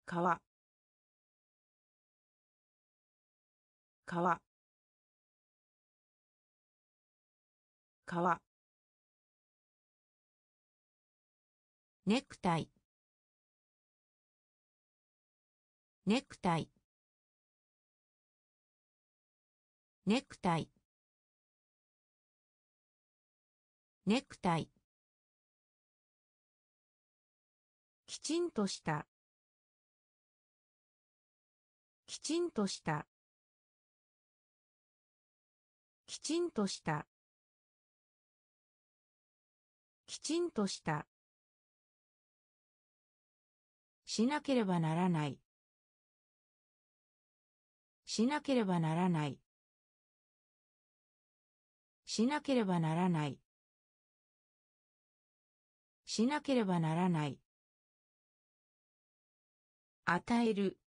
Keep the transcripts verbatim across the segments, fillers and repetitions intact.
川川川ネクタイネクタイネクタイネクタイきちんとしたきちんとしたきちんとしたきちんとしたしなければならないしなければならないしなければならないしなければならない与える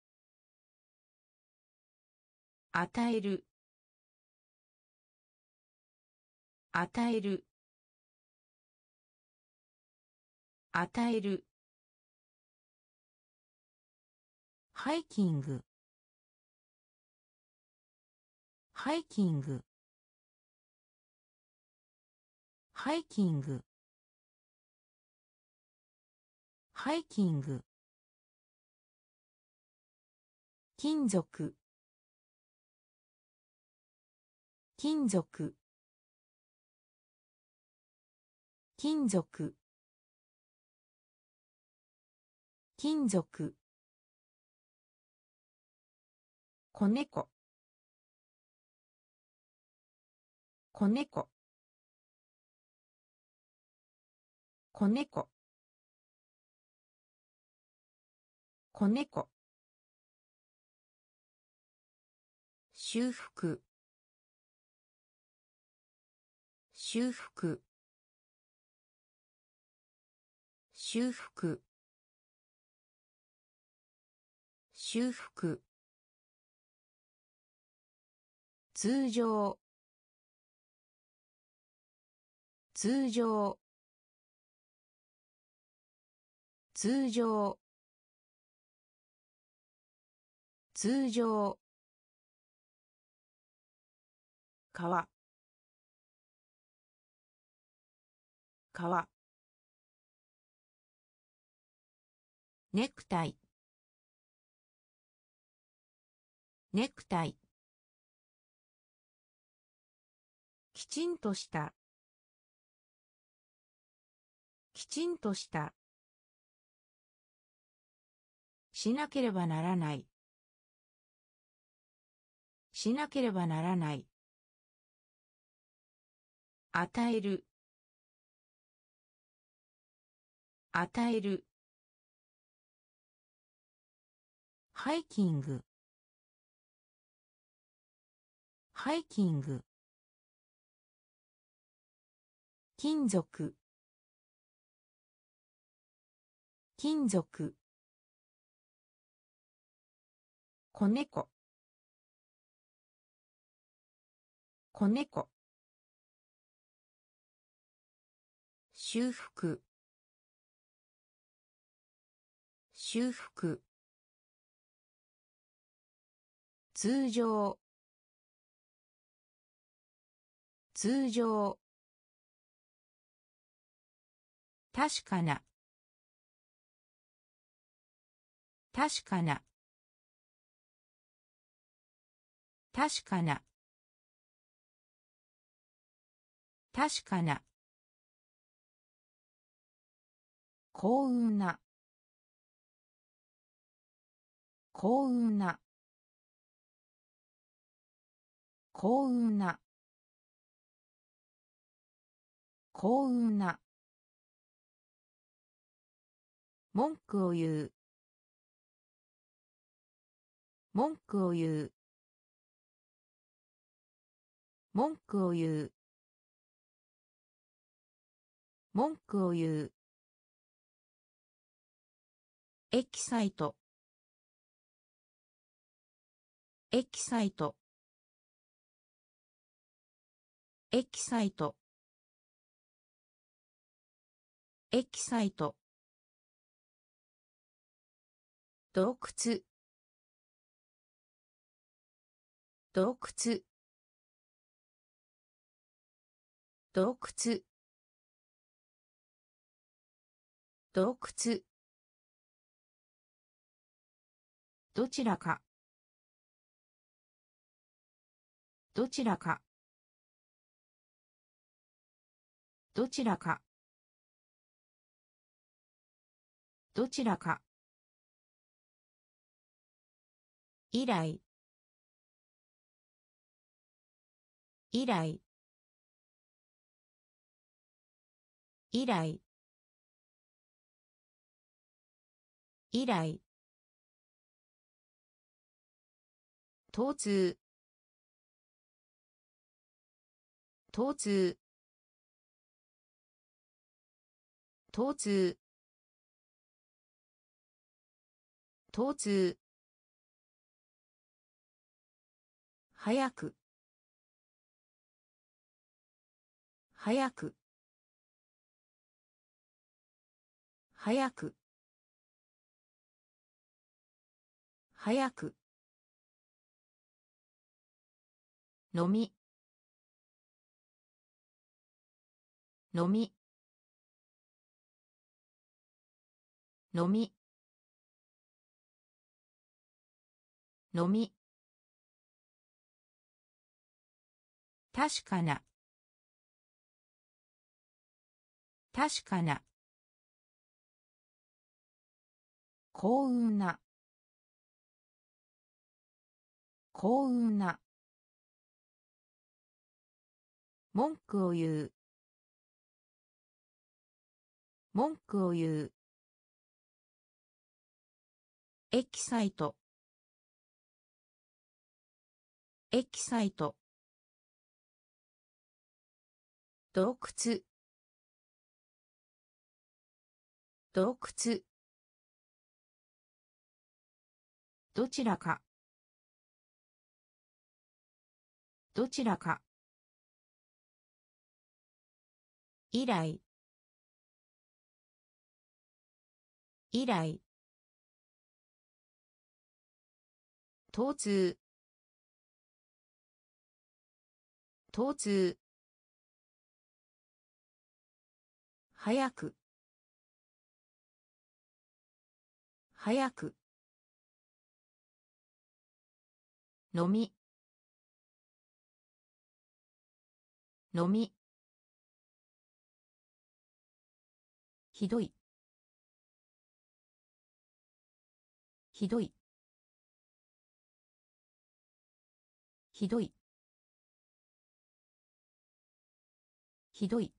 与える与える与えるハイキングハイキングハイキングハイキング金属金属金属金属子猫子猫子猫子猫修復修復修復修復通常通常通常通常川川ネクタイネクタイきちんとしたきちんとしたしなければならないしなければならない与える与えるハイキングハイキング金属金属子猫子猫修復修復通常通常確かな確かな確かな確かな幸運な幸運な幸運な幸運な文句を言う文句を言う文句を言う文句を言うエキサイトエキサイトエキサイトエキサイト洞窟洞窟洞窟洞窟どちらかどちらかどちらかどちらか以来以来以来以来疼痛疼痛疼痛疼痛早く早く早く早く飲み飲み飲み飲み確かな確かな幸運な幸運な文句を言う文句を言うエキサイトエキサイト洞窟洞窟どちらかどちらか以来以来疼痛疼痛早く早く飲み飲みひどいひどいひどいひどい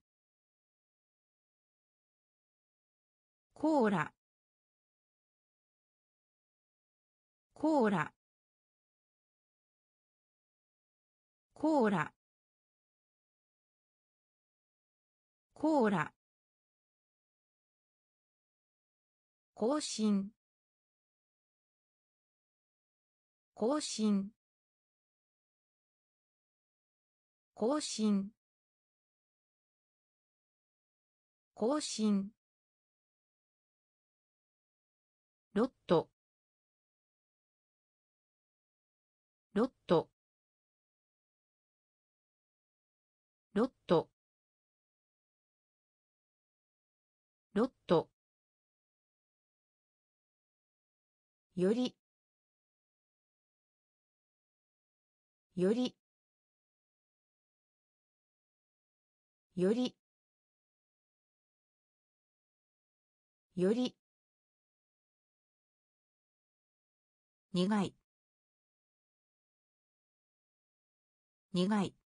コーラコーラコーラコーラ更新更新更新更新ロットロットロットロットよりよりよりより苦い苦い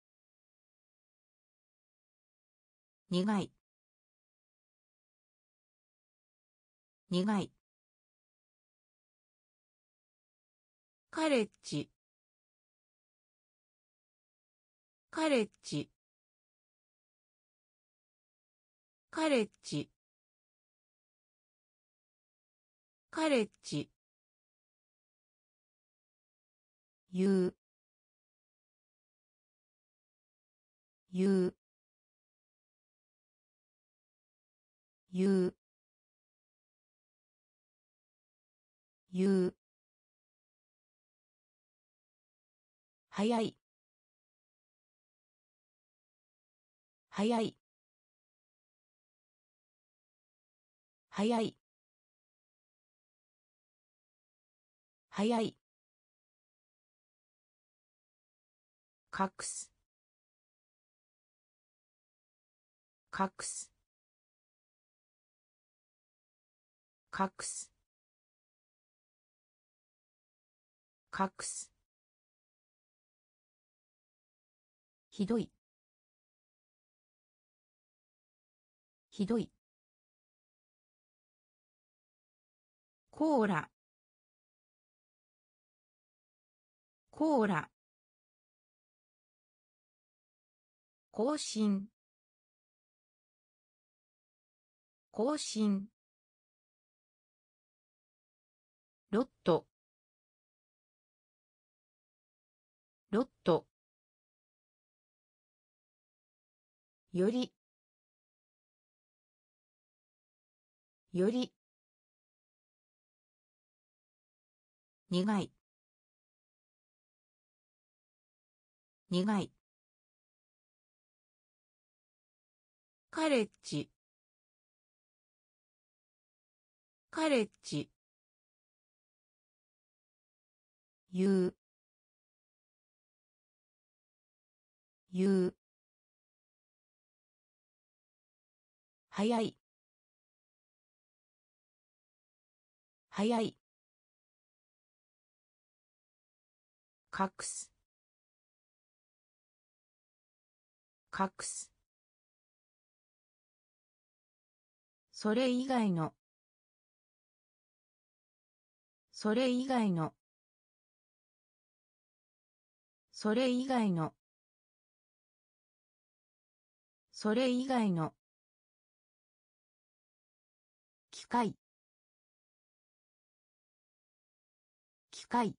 苦い苦いカレッジカレッジカレッジカレッジ言う言う言う言う。早い。早い。早い。早い。隠す。隠す。隠す。隠す。ひどい。ひどい。コーラ。コーラ。更新。更新。ロット。ロット。より。より。苦い。苦い。カレッジ。カレッジ。言う。言う。早い。早い。隠す。隠す。それ以外の。それ以外の。それ以外の。それ以外の。機械。機械。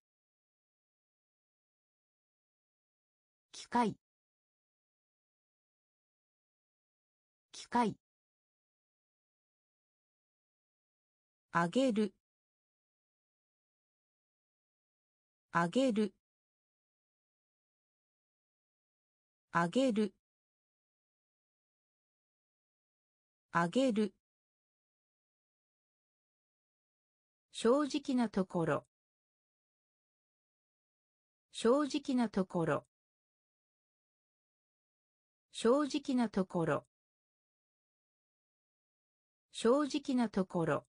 機械。機械。あげる。あげる。あげる。あげる。正直なところ。正直なところ。正直なところ。正直なところ。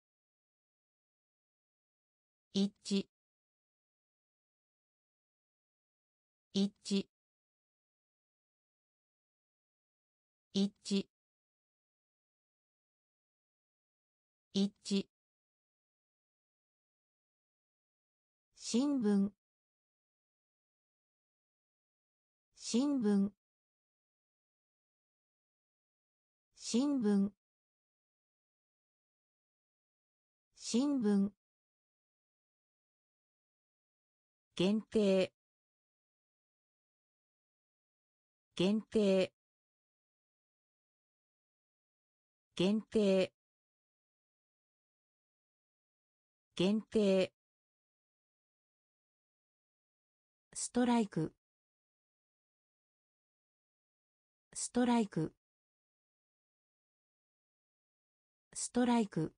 一致。一致。一致。一致。新聞。新聞。新聞。新聞。限定。限定。限定。限定。ストライク。ストライク。ストライク。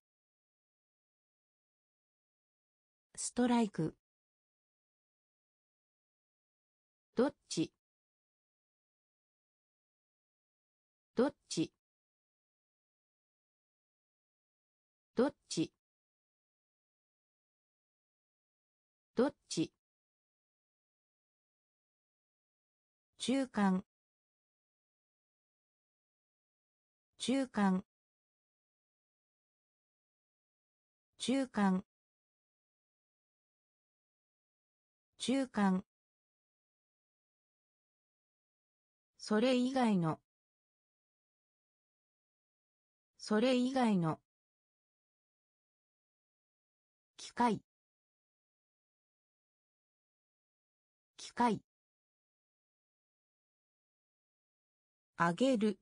ストライク。どっち。どっち。どっち。どっち。中間。中間。中間。中間。それ以外の。それ以外の。機械。機械。あげる。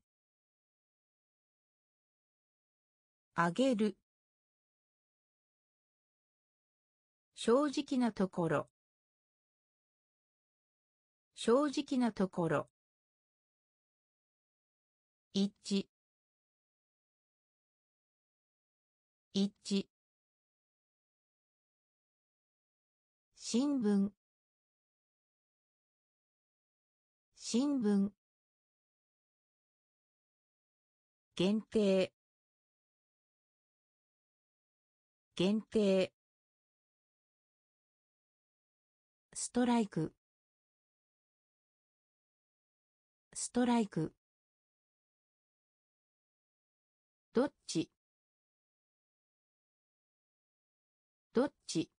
あげる。 正直なところ。正直なところ。一致。一致。新聞。新聞。限定。限定。ストライク。ストライク。どっち。どっち。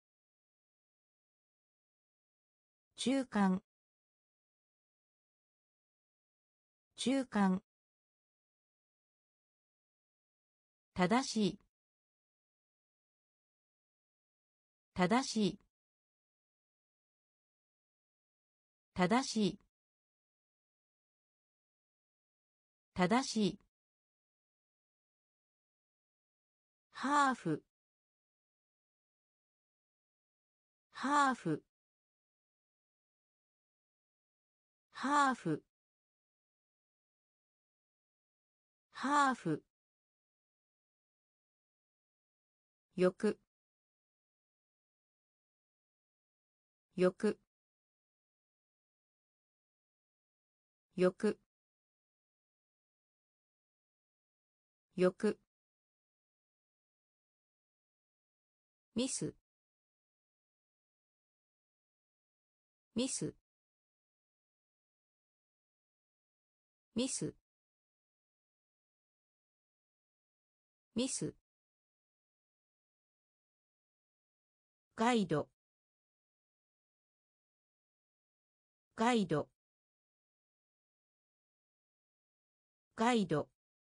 中間。中間。正しい。正しい。正しい。正しい。ハーフ。ハーフ。ハーフ。ハーフ。よく。よく。よく。よく。ミス。ミス。ミス。ミス。ガイド。ガイド。ガイド。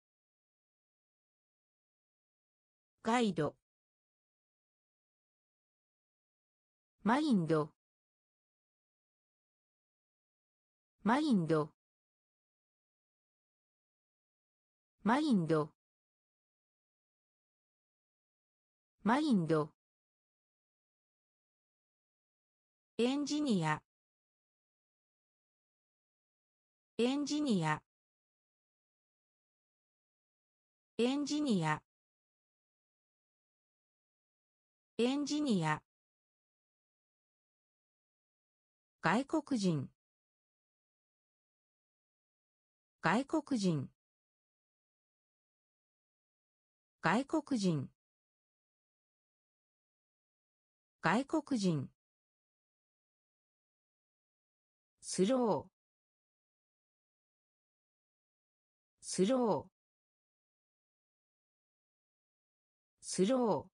ガイド。マインド。マインド。マインド。マインド。エンジニア。エンジニア。エンジニア。エンジニア。外国人。外国人。外国人。外国人。スロー。スロー。スロー。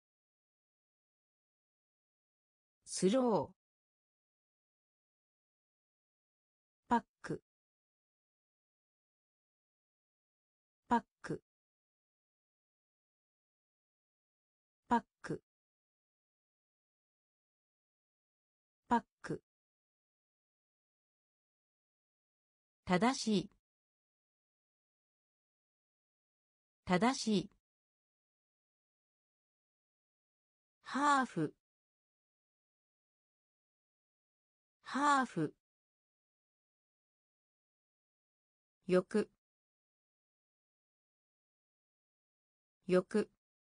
スロー。パック。パック。パック。パック。正しい。正しい。ハーフ。ハーフ。よく。よく。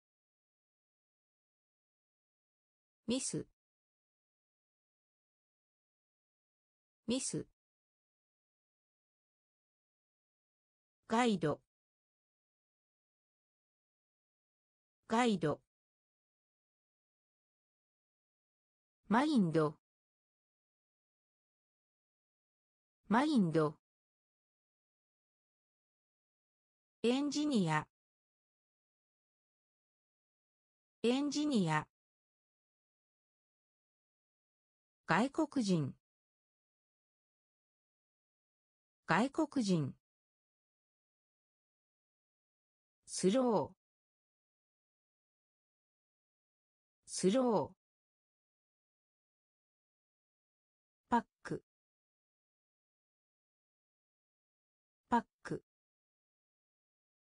ミス。ミス。ガイド。ガイド。マインド。マインド。エンジニア。エンジニア。外国人。外国人。スロー。スロー。パック。パック。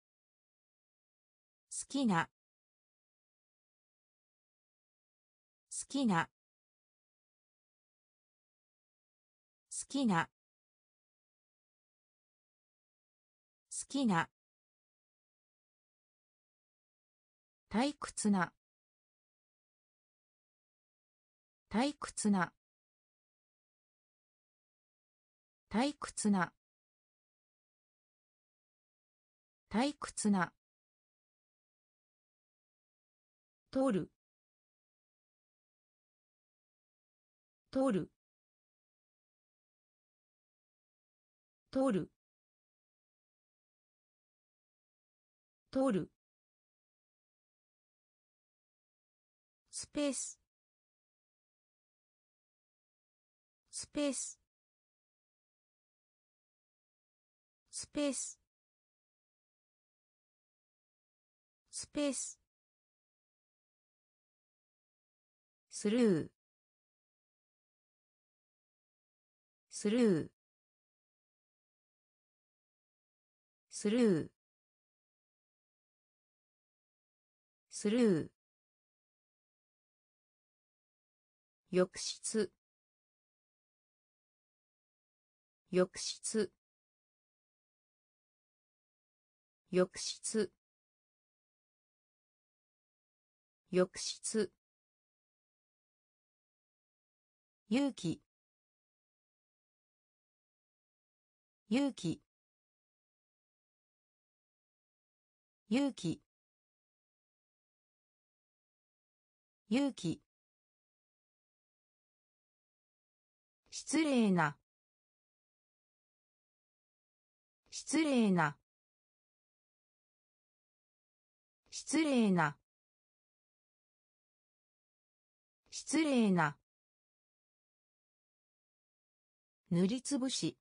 好きな。 きな好きな好きな退屈な退屈な退屈な退屈な取る取る取る取るスペーススペーススペーススペーススルースルースルースルー浴室浴室浴室浴室勇気勇気勇気勇気失礼な失礼な失礼な失礼な塗りつぶし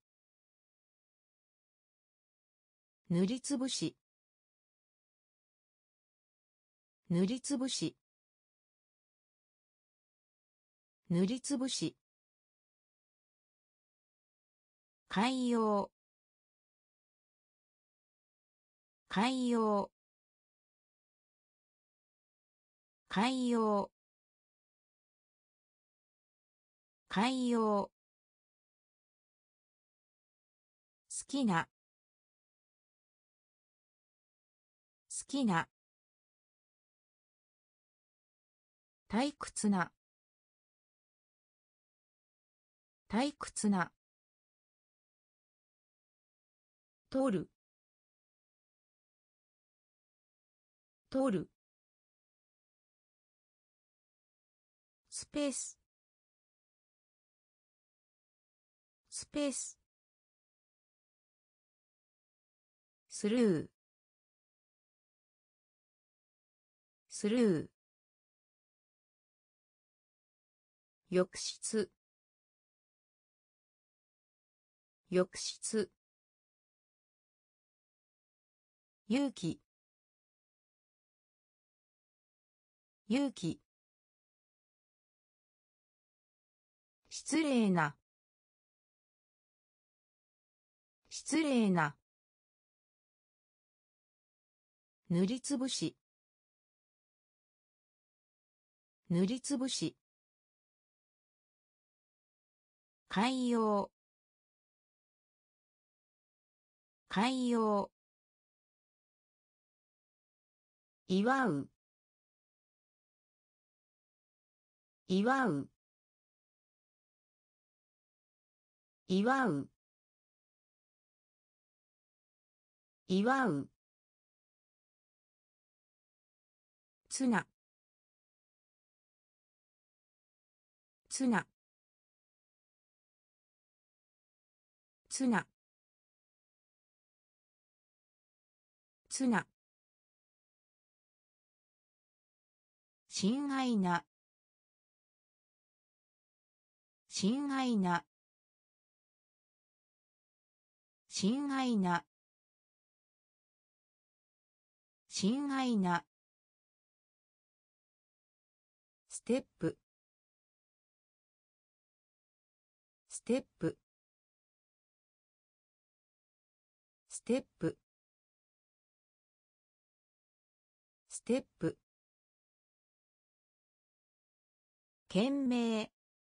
塗りつぶし塗りつぶし塗りつぶし海洋海洋海洋海洋好きな好きな退屈な退屈な取る取るスペーススペーススルースルー浴室浴室勇気勇気失礼な失礼な塗りつぶし塗りつぶし海洋海洋祝う祝う祝う祝うツナツナツナツナ親愛な親愛な親愛な親愛なステップステップステップステップ懸命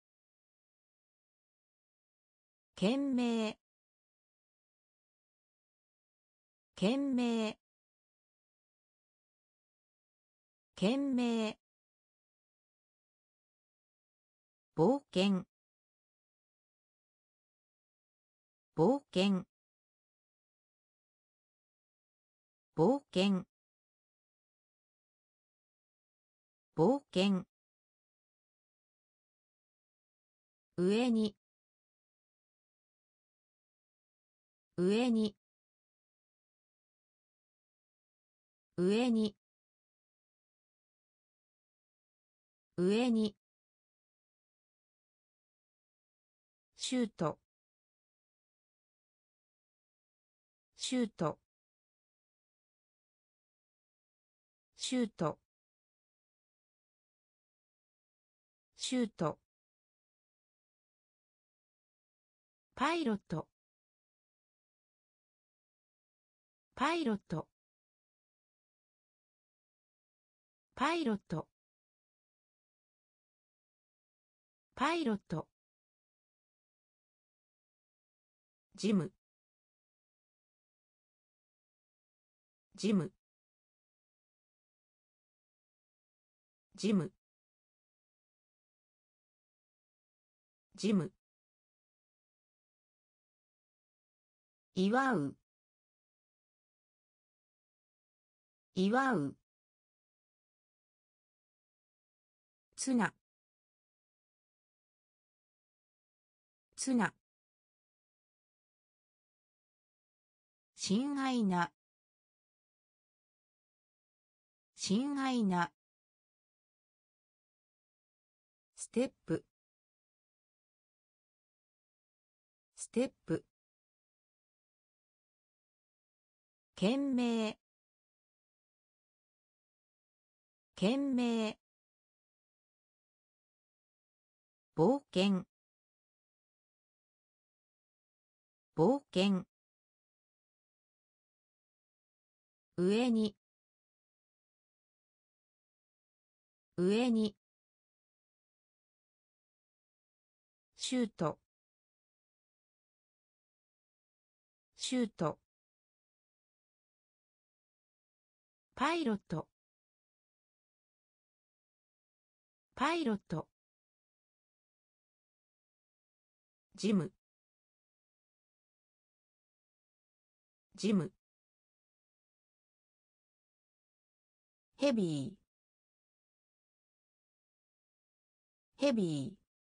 懸命懸命懸命冒険冒険冒険冒険上に上に上に上にシュートシュートシュートシュートパイロットパイロットパイロットパイロットジムジムジムジム祝う祝うツナツナ親愛な親愛なステップステップ懸命懸命冒険冒険上に上にシュートシュートパイロットパイロットジムジムヘビーヘビー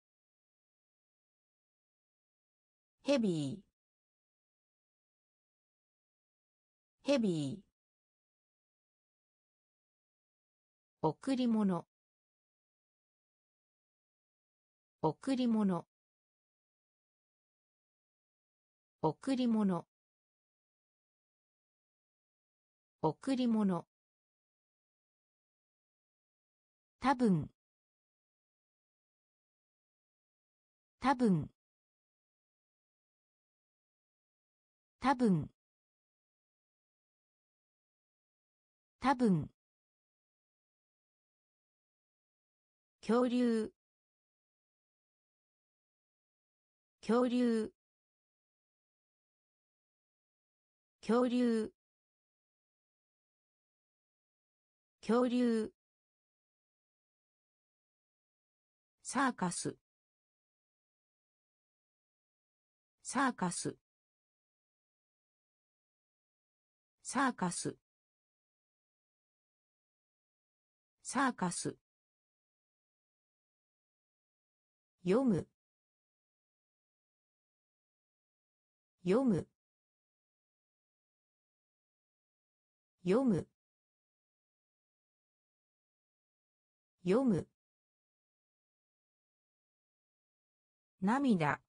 ヘビーヘビー贈り物贈り物贈り物贈り物多分多分多分多分恐竜恐竜恐竜恐竜サーカスサーカスサーカスサーカス読む読む読む読む涙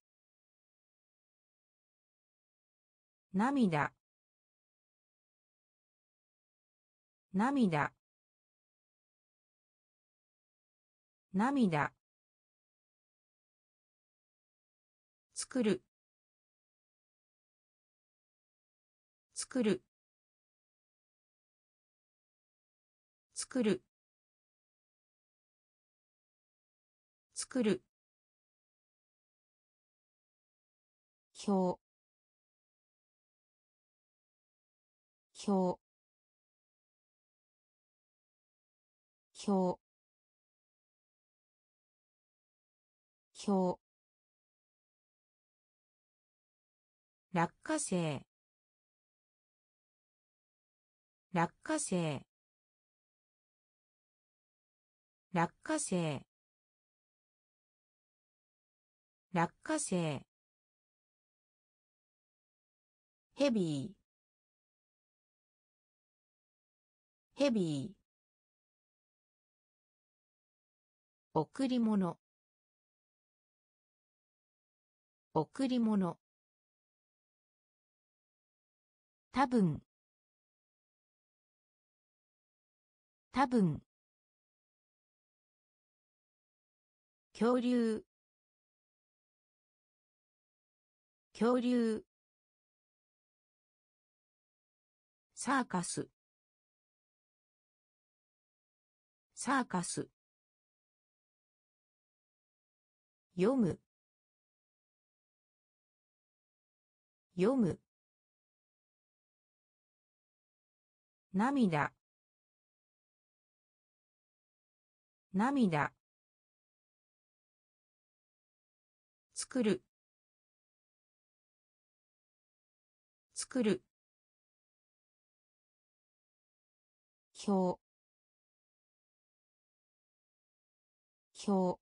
涙涙涙作る作る作る作る表表表表落花生落花生落花生落花生ヘビーヘビー贈り物贈り物多分多分恐竜恐竜サーカスサーカス読む読む涙涙作る作る表表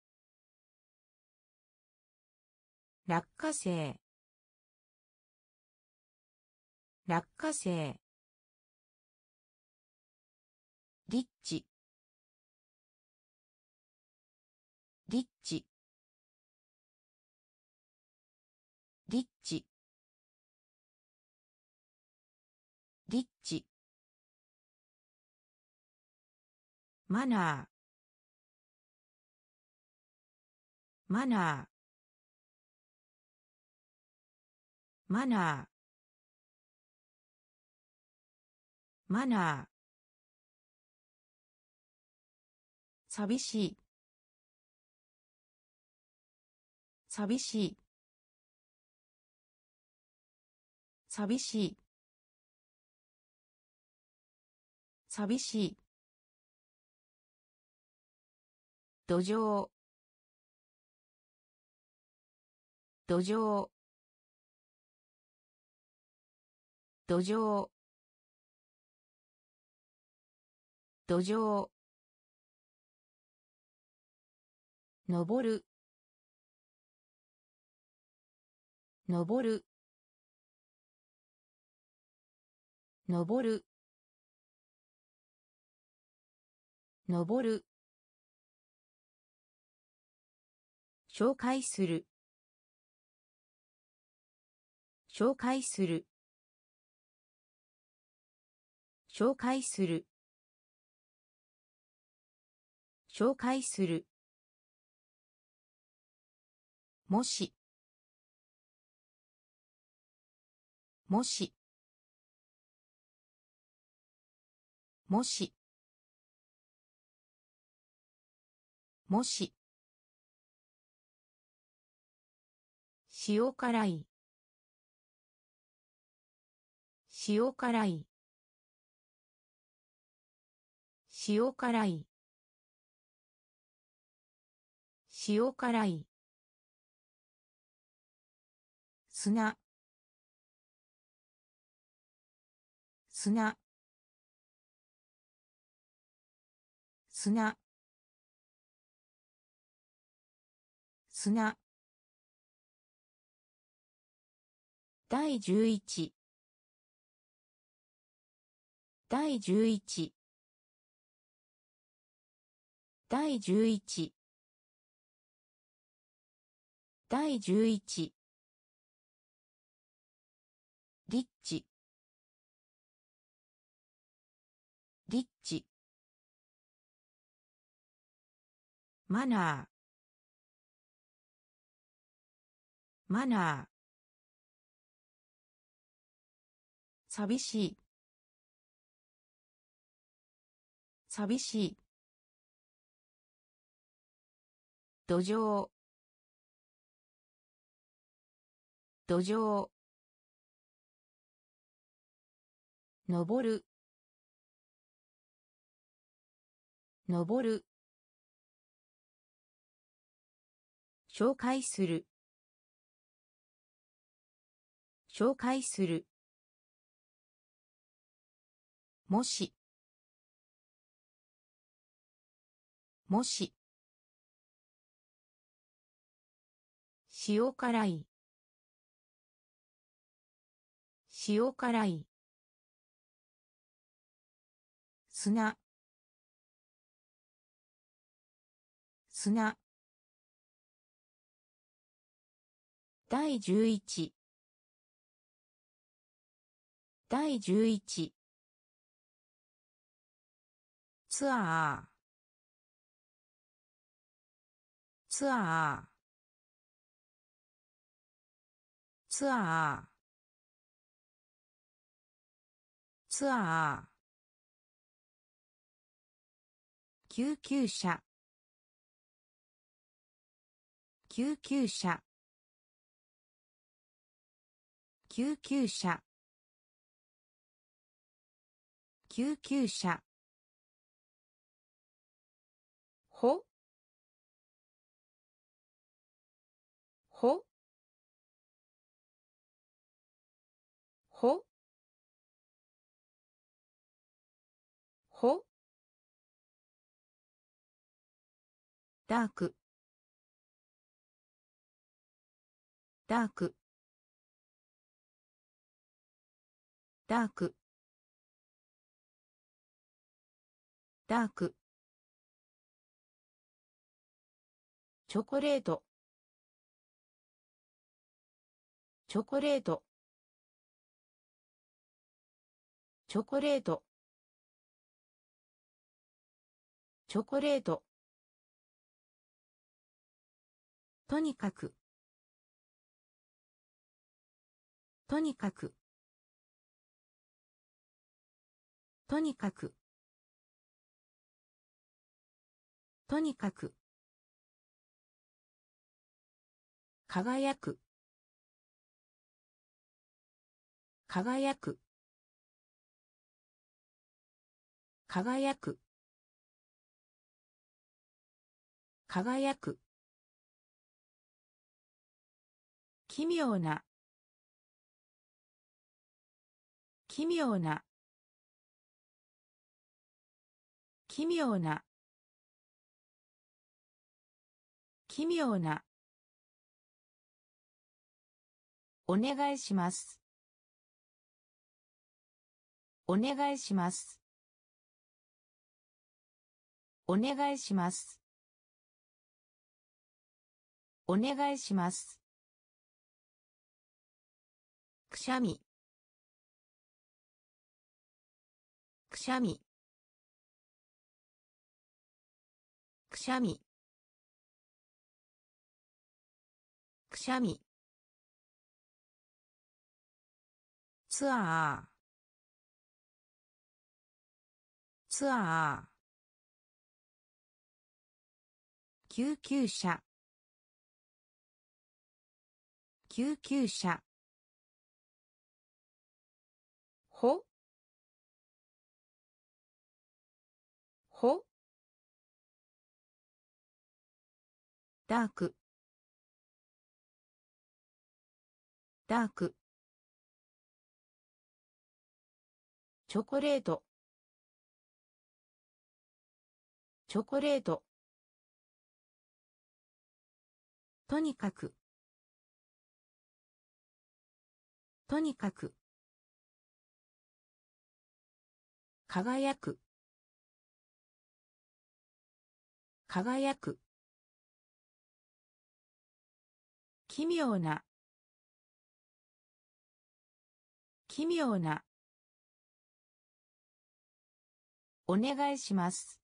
落花生落花生リッチリッチリッチリッチマナーマナーマナーマナー寂しい寂しい寂しい寂しい土壌土壌土壌土壌登る登る登る登る紹介する紹介する紹介する紹介するもしもしもしもし塩辛い塩辛い塩辛い塩辛い砂砂砂砂第十一第十一第十一第十一リッチリッチマナーマナー寂しい寂しい土壌土壌登る登る紹介する紹介するもしもし塩辛い塩辛い砂砂だいじゅういちだいじゅういちツアーツアーツアーツアー救急車救急車救急車救急車ほほほほダークダークダークダークチョコレートチョコレートチョコレートチョコレートとにかくとにかくとにかくとにかく輝く輝く輝く輝く奇妙な奇妙な奇妙な奇妙なお願いしますお願いしますお願いしますお願いしますくしゃみくしゃみくしゃみくしゃみツアーツアー救急車救急車ほほダークダークチョコレートチョコレートとにかくとにかく輝く輝く奇妙な奇妙なお願いします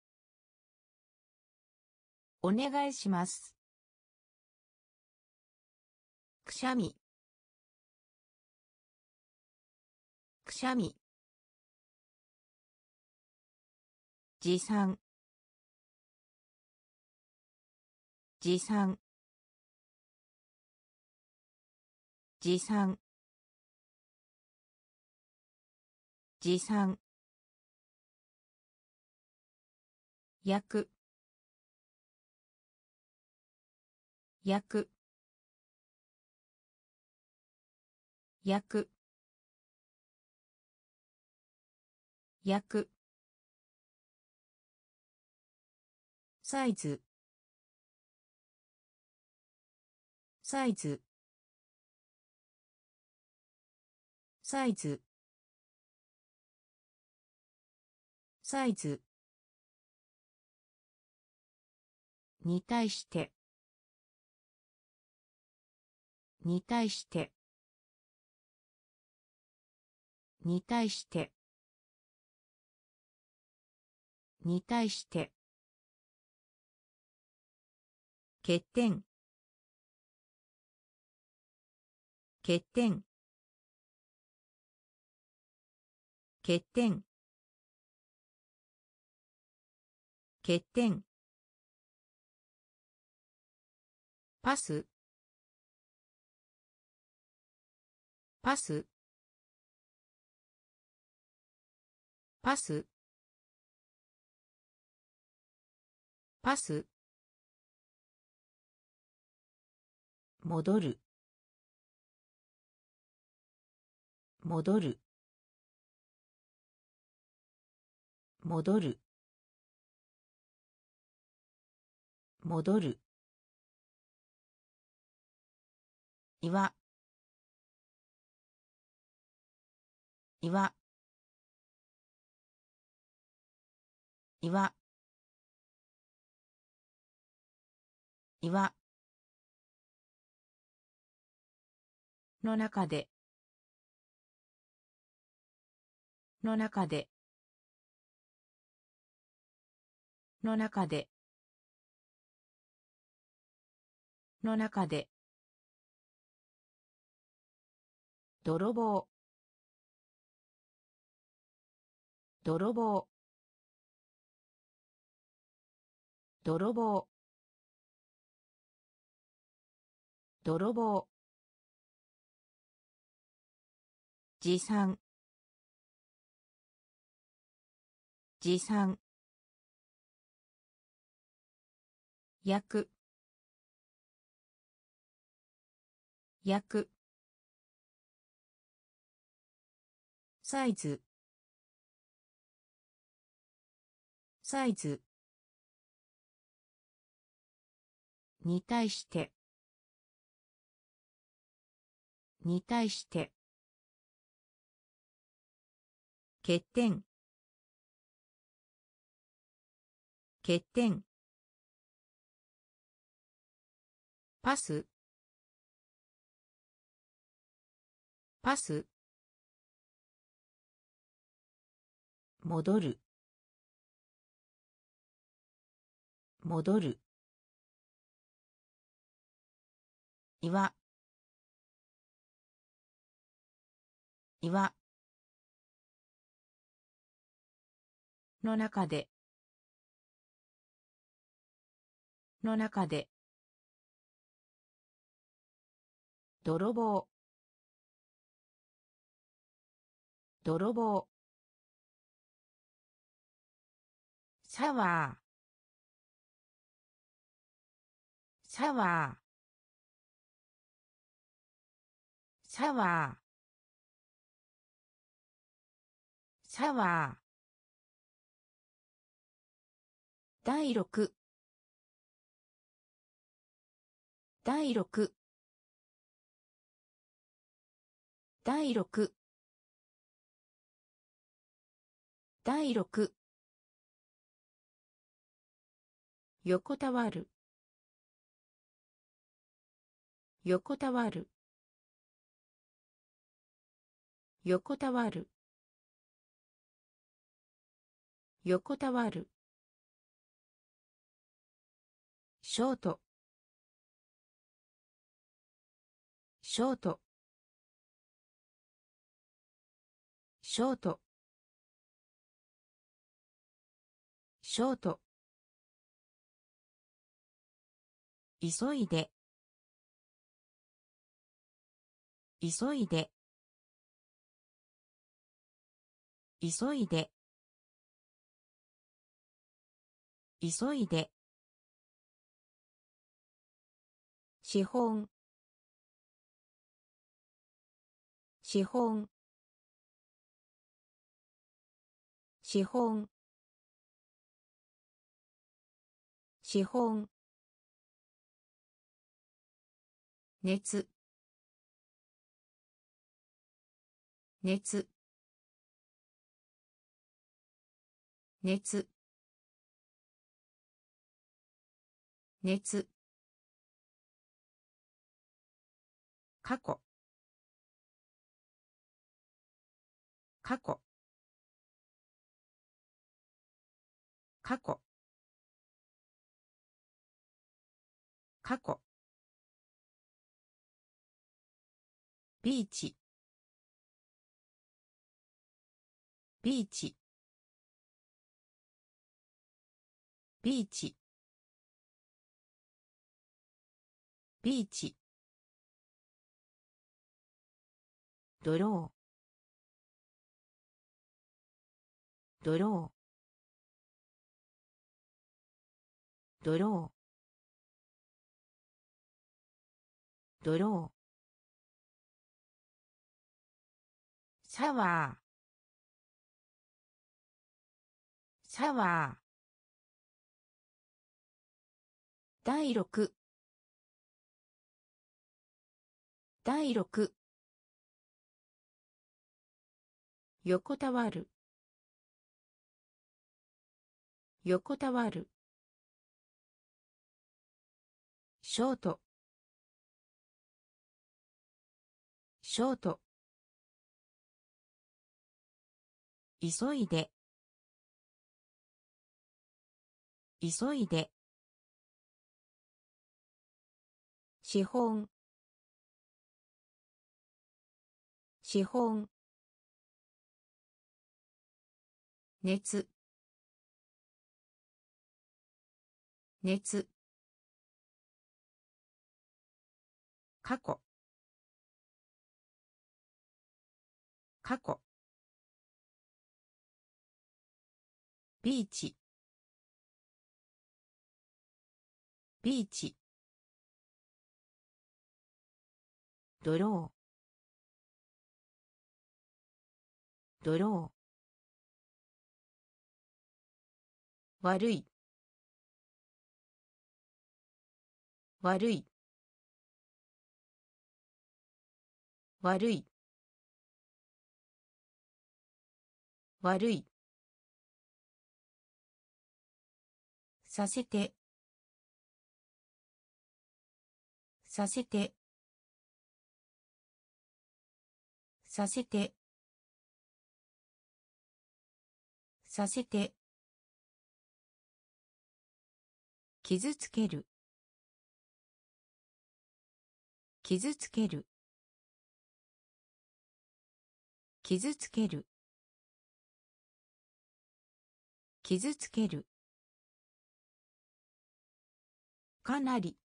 お願いしますくしゃみくしゃみ持参持参持参持参焼く焼く焼く焼くサイズサイズサイズサイズに対してに対してに対してに対して欠点欠点欠点欠点パスパスパスパス戻る戻る戻る戻る岩岩岩岩の中での中での中での中で泥棒泥棒泥棒泥棒持参持参焼く焼くサイズサイズに対してに対して欠点欠点パスパス戻る戻る岩岩の中での中で泥棒泥棒シャワーシャワーシャワーシャワー第六第六第六第六横たわる横たわる横たわる横たわるショートショートショートショート急いで急いで急いで急いで資本資本資本資本熱熱熱熱過去過去過去過去ビーチビーチビーチビーチドロードロードロードローシャワーシャワー第六第六横たわる横たわるショートショート急いで急いで資本資本熱熱過去過去ビーチビーチドロードロー悪い悪い悪い悪いさせてさせてさせてさせて傷つける傷つける傷つける傷つけるかなり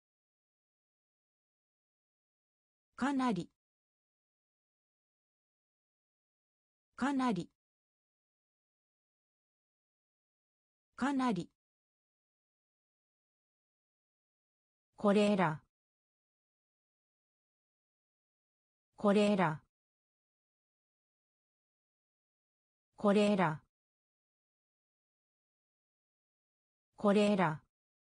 かなりかなりかなりこれらこれらこれらこれら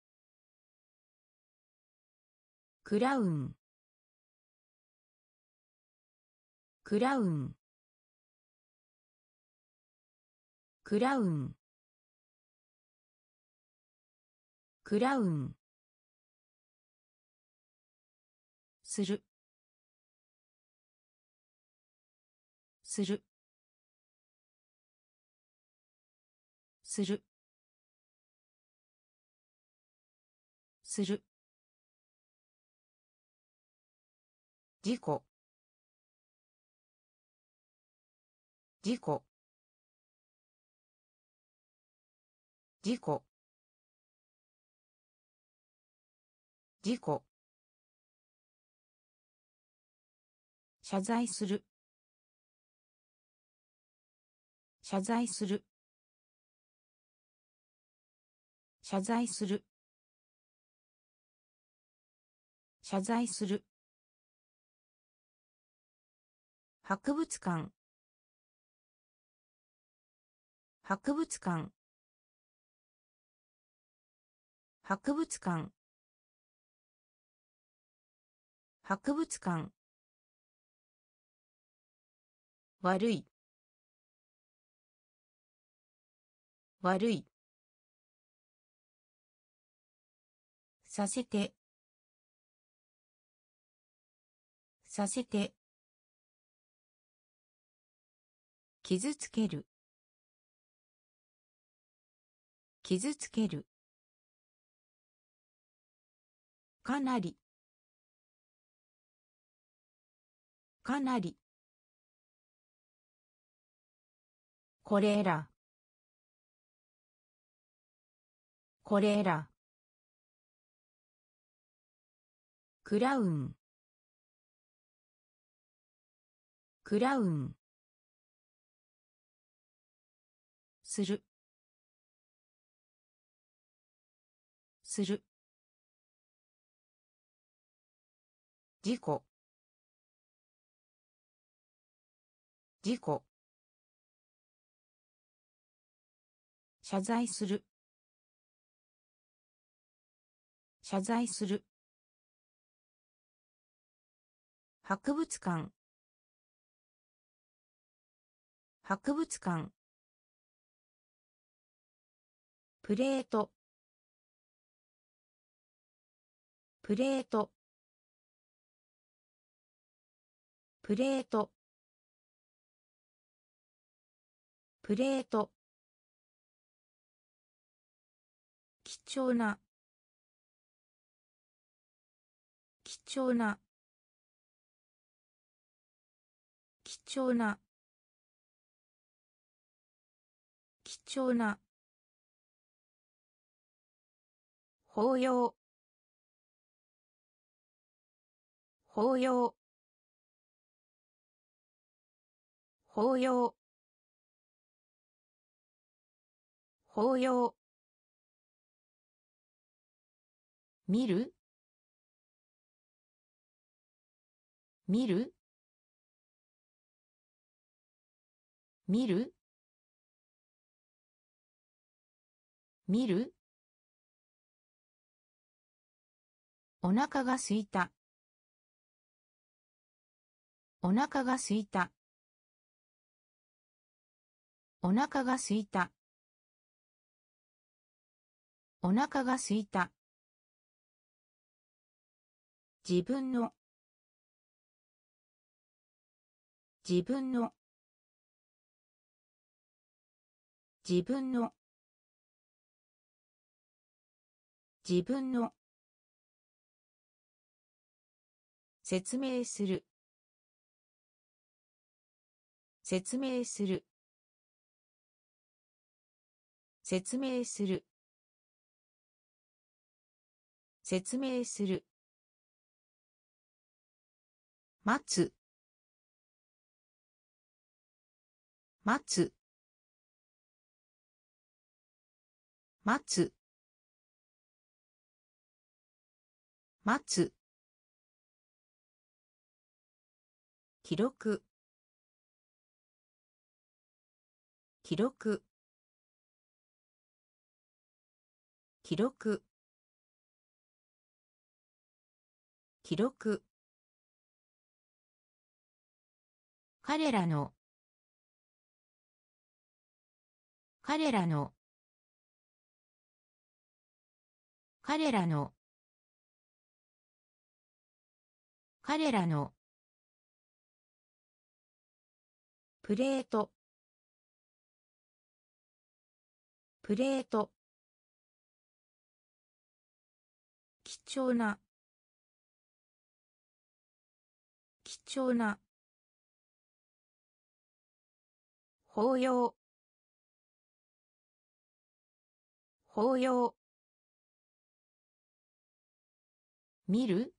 クラウンクラウンクラウンクラウンするするするする事故事故事故事故謝罪する謝罪する謝罪する謝罪する博物館博物館博物館博物館悪い悪いさせてさせて傷つける傷つけるかなりかなりこれらこれらクラウンクラウンするする事故事故謝罪する謝罪する博物館博物館プレートプレートプレートプレート貴重な貴重な貴重な貴重な法要法要法要法要見る見る見る見るお腹がすいたお腹がすいたお腹がすいたお腹がすいた自分の自分の自分の自分の説明する説明する説明する説明する待つ待つ待つ待つ記録記録記録記録彼らの彼らの彼らの彼らのプレートプレート貴重な貴重な法要法要見る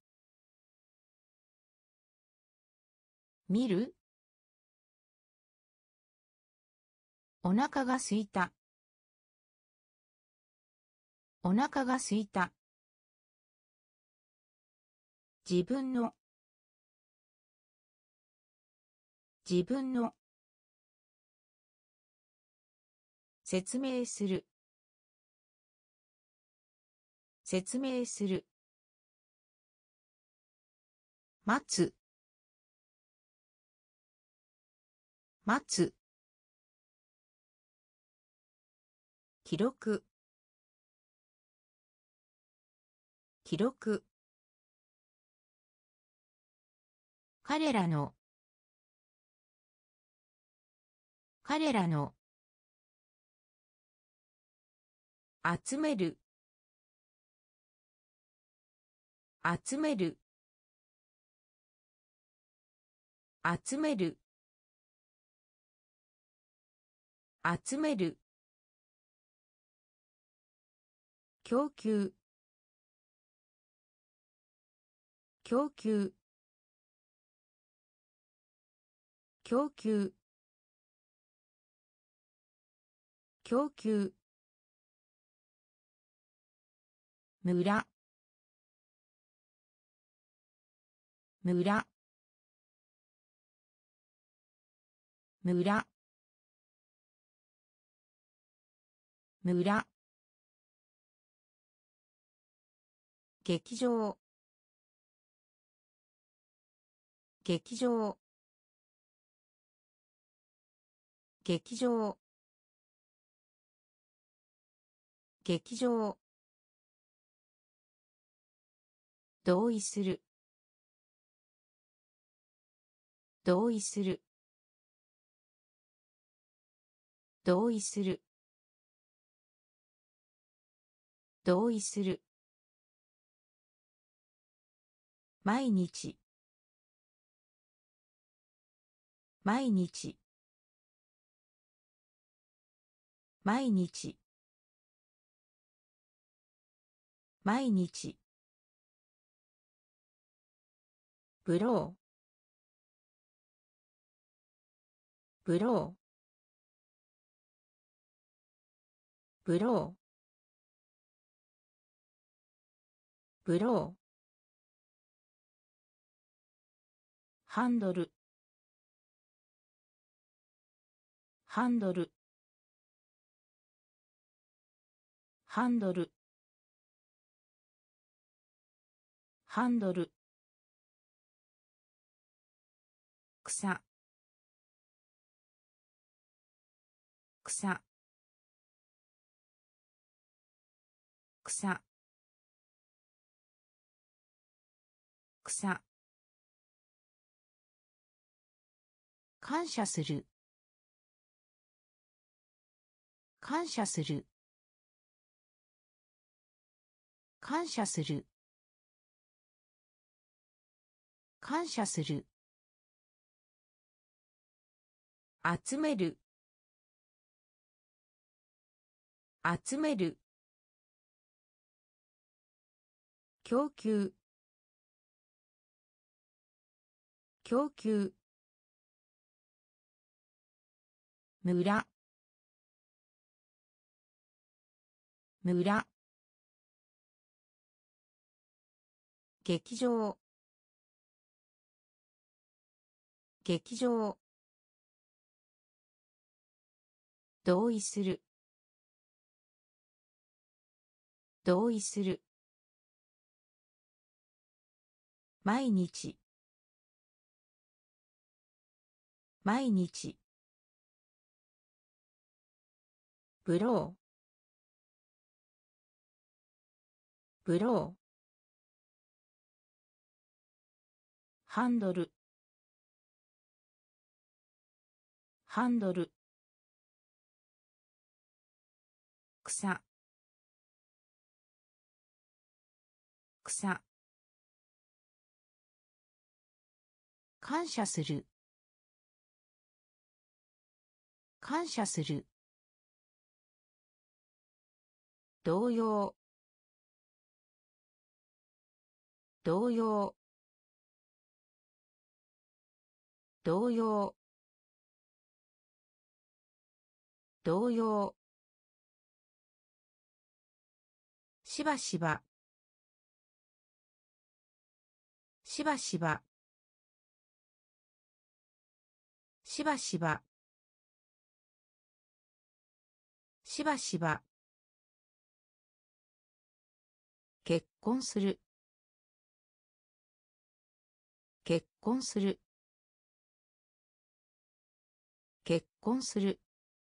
見るお腹が空いたお腹が空いた自分の自分の説明する説明する待つ待つ記録記録彼らの彼らの集める集める集める集める供給供給供給供給村村村村劇場劇場劇場劇場同意する同意する同意する同意する毎日毎日毎日毎日ブローブローブローブローハンドルハンドルハンドルハンドル草草草草感謝する感謝する感謝する感謝する集める集める供給供給村村劇場劇場同意する同意する毎日毎日ブローブローハンドルハンドル草草感謝する感謝する同様同様同様同様しばしばしばしばしばしばしばしば結婚する結婚する結婚する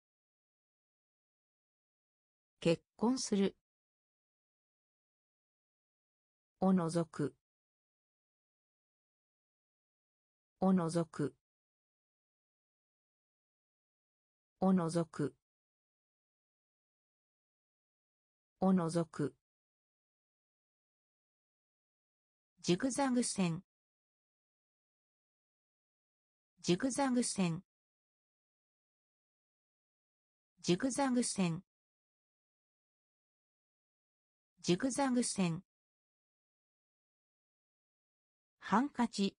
結婚するおのぞくおのぞくおのぞくおのぞくジグザグ線ジグザグ線ジグザグ線ジグザグ線ハンカチ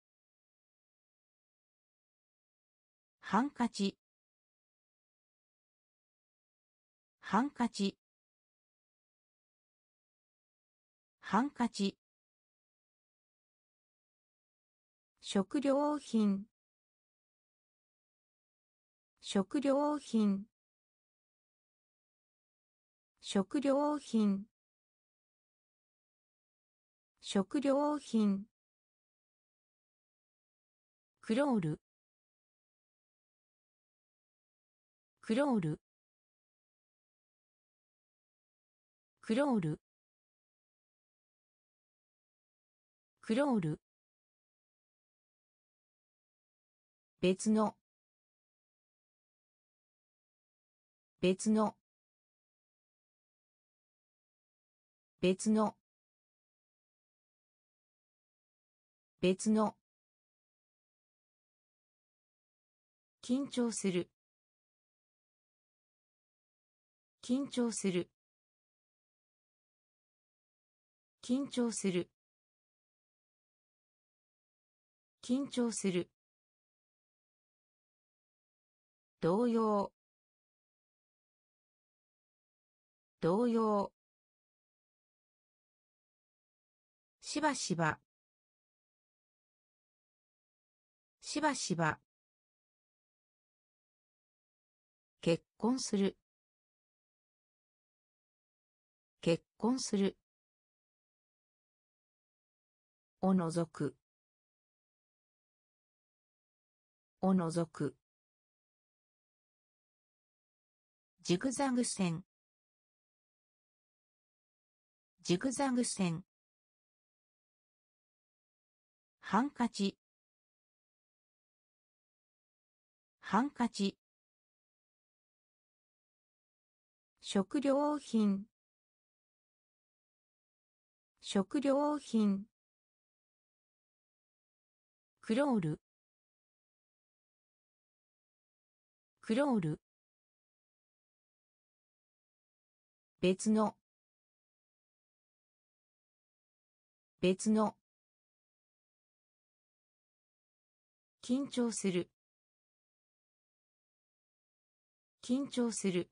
ハンカチハンカチハンカチ食料品食料品食料品食料品クロールクロールクロールクロール別の別の別の別の緊張する緊張する緊張する緊張する同様同様しばしばしばしば結婚する結婚するおのぞくおのぞくジグザグ線ジグザグ線ハンカチハンカチ食料品食料品クロールクロール別の別の緊張する緊張する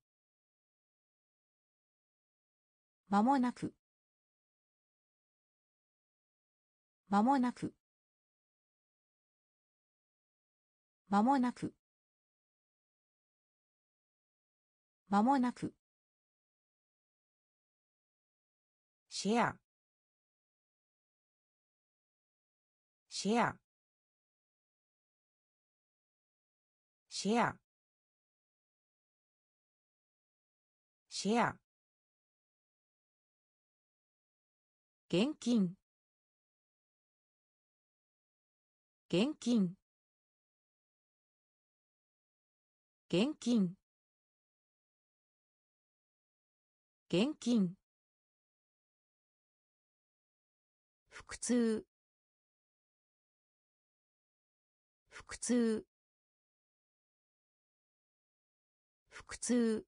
間もなく間もなく間もなく間もなくシェアシェアシェアシェア現金現金現金現金腹痛腹痛腹痛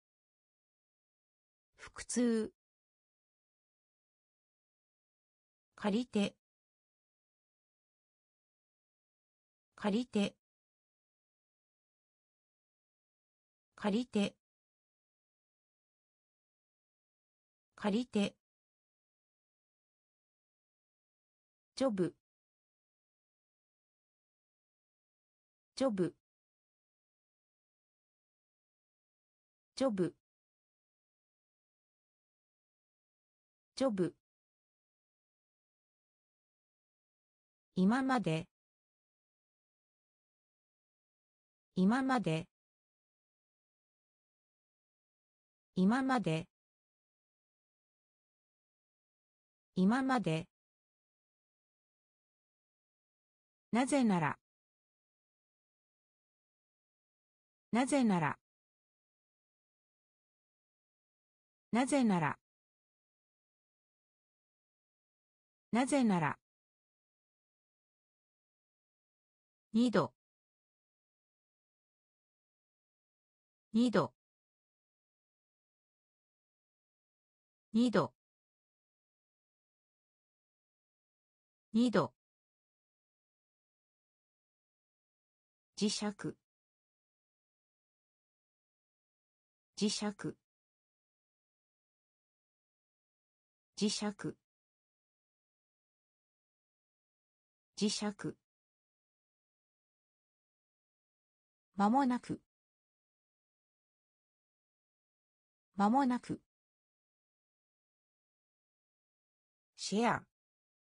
腹痛借りて借りて借りて借りてジョブジョブジョブジョブ今まで今まで今まで今までなぜならなぜならなぜならなぜなら二度二度二度二度磁石磁石磁石磁石まもなくまもなくシェア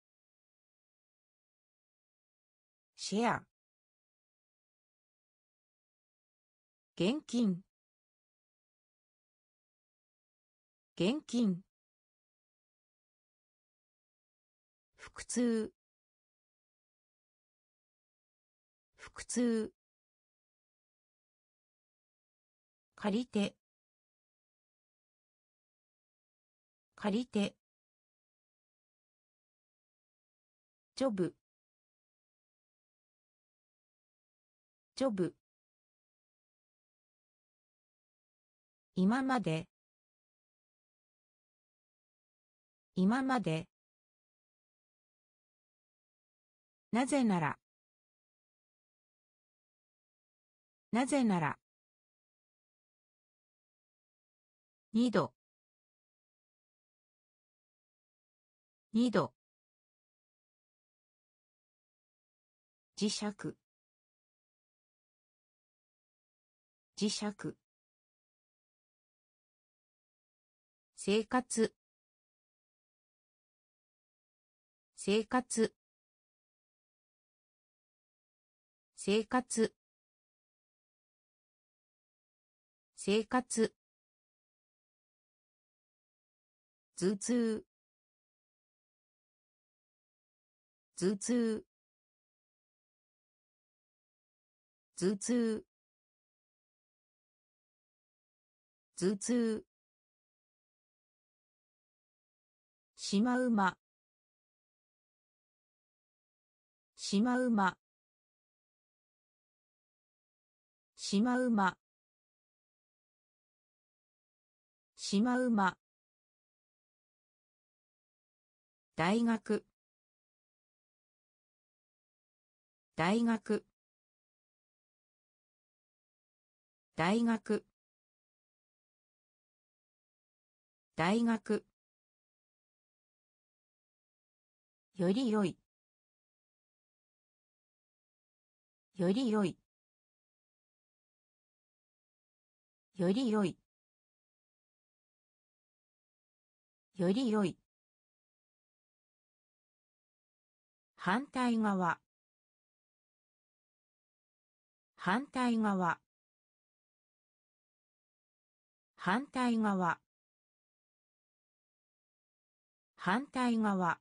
シェア現金現金腹痛腹痛借りて借りてジョブジョブ今まで今までなぜならなぜなら二度二度磁石磁石生活生活生活生活頭痛頭痛頭痛頭痛しまうましまうましまうましまうま大学大学大学大学より良いより良いより良いより良い反対側反対側反対側反対側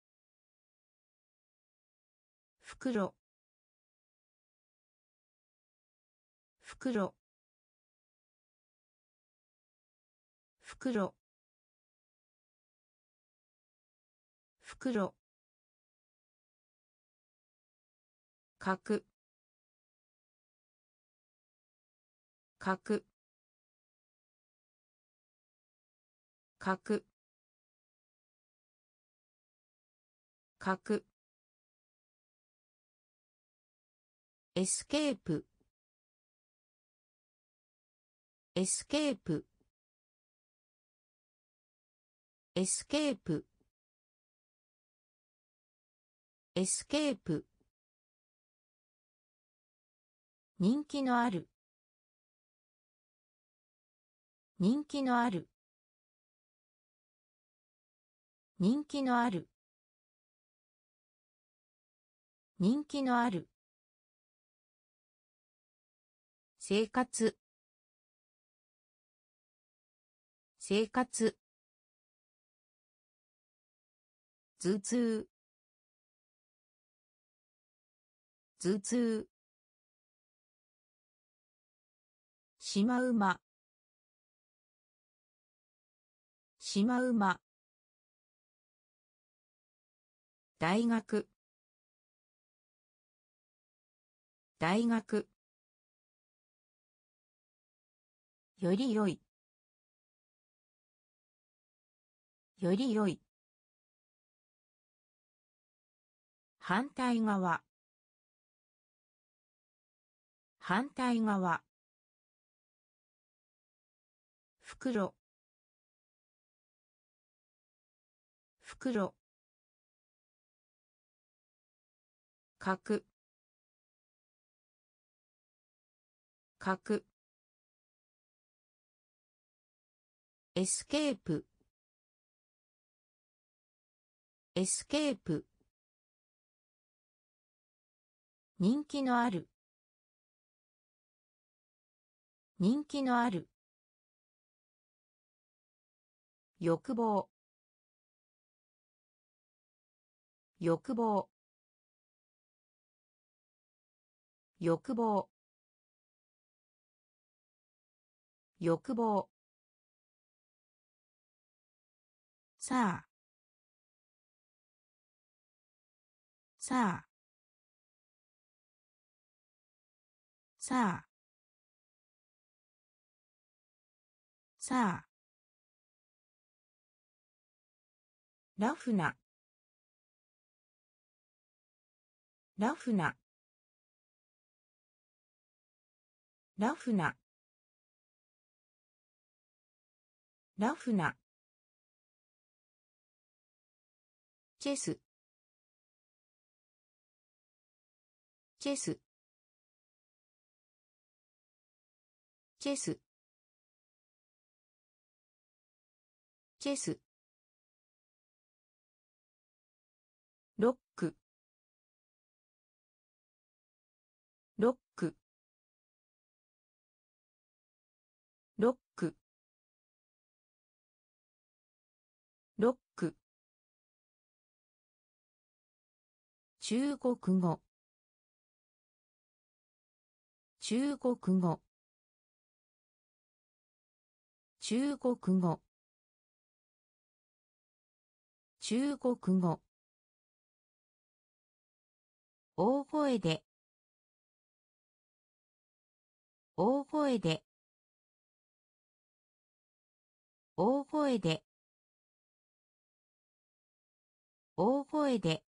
袋袋袋袋角角角角エスケープエスケープエスケープエスケープ人気のある人気のある人気のある人気のある生活生活頭痛頭痛シマウマシマウマ大学大学より良いより良い反対側反対側袋袋角角エスケープエスケープ人気のある人気のある欲望欲望欲望欲望さあさあさあさあラフなラフなラフなラフなチェスチェスチェスチェスロックロックロックロック中国語中国語中国語中国語大声で大声で大声で大声で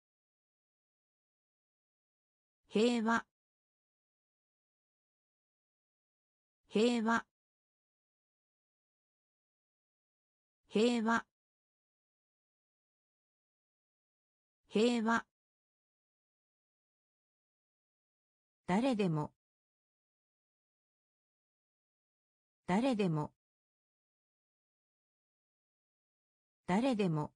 平和平和平和平和誰でも誰でも誰でも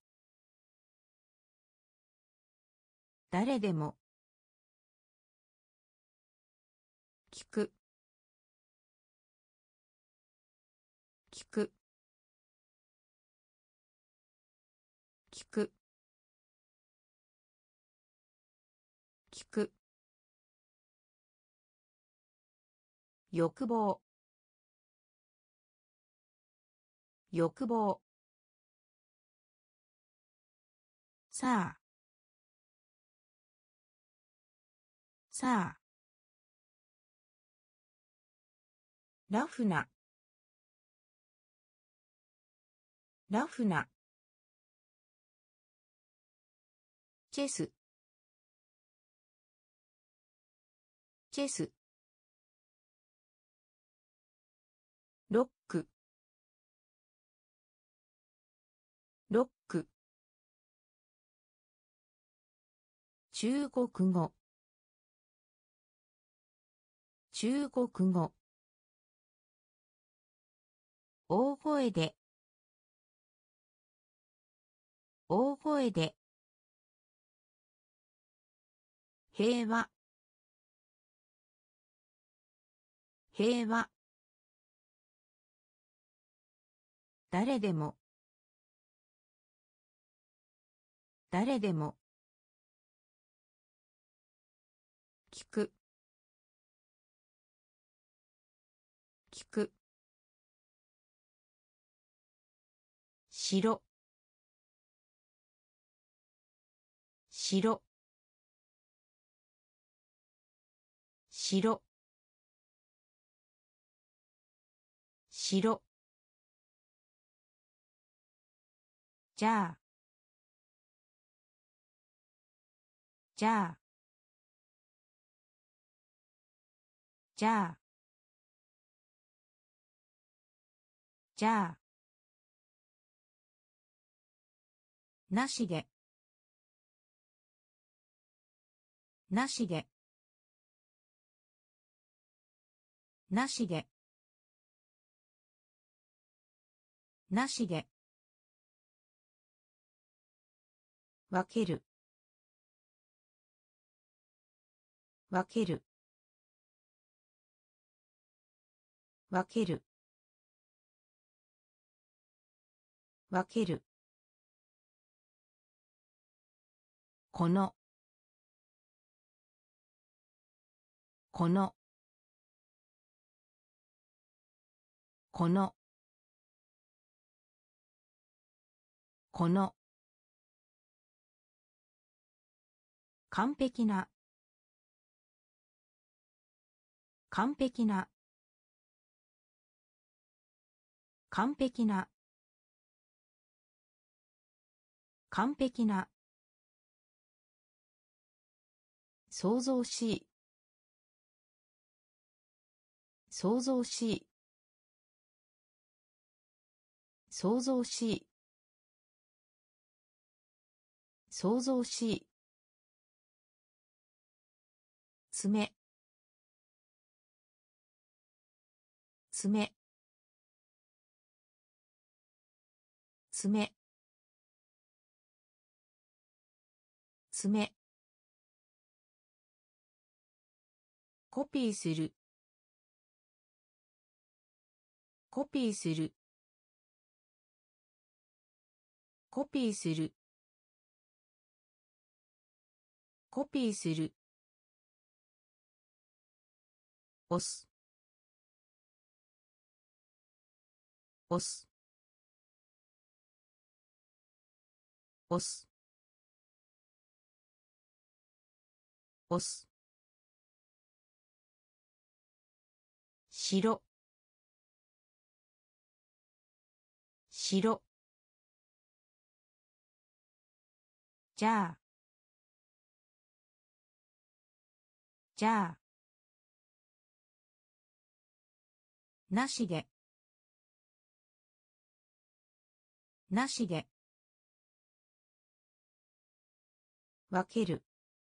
誰でも聞く聞く聞く聞く欲望欲望さあさあラフなラフなチェスチェスロックロック中国語中国語大声で大声で平和平和誰でも誰でも聞く聞く白白白白じゃあじゃあじゃあじゃあなしでなしでなしでなしで分ける分ける分ける分けるこのこのこのこの完璧な完璧な完璧な完璧な想像しい想像しい想像しい想像しい爪爪爪爪コピーするコピーするコピーするコピーする押す押す押す押す白白じゃあじゃあなしでなしで分ける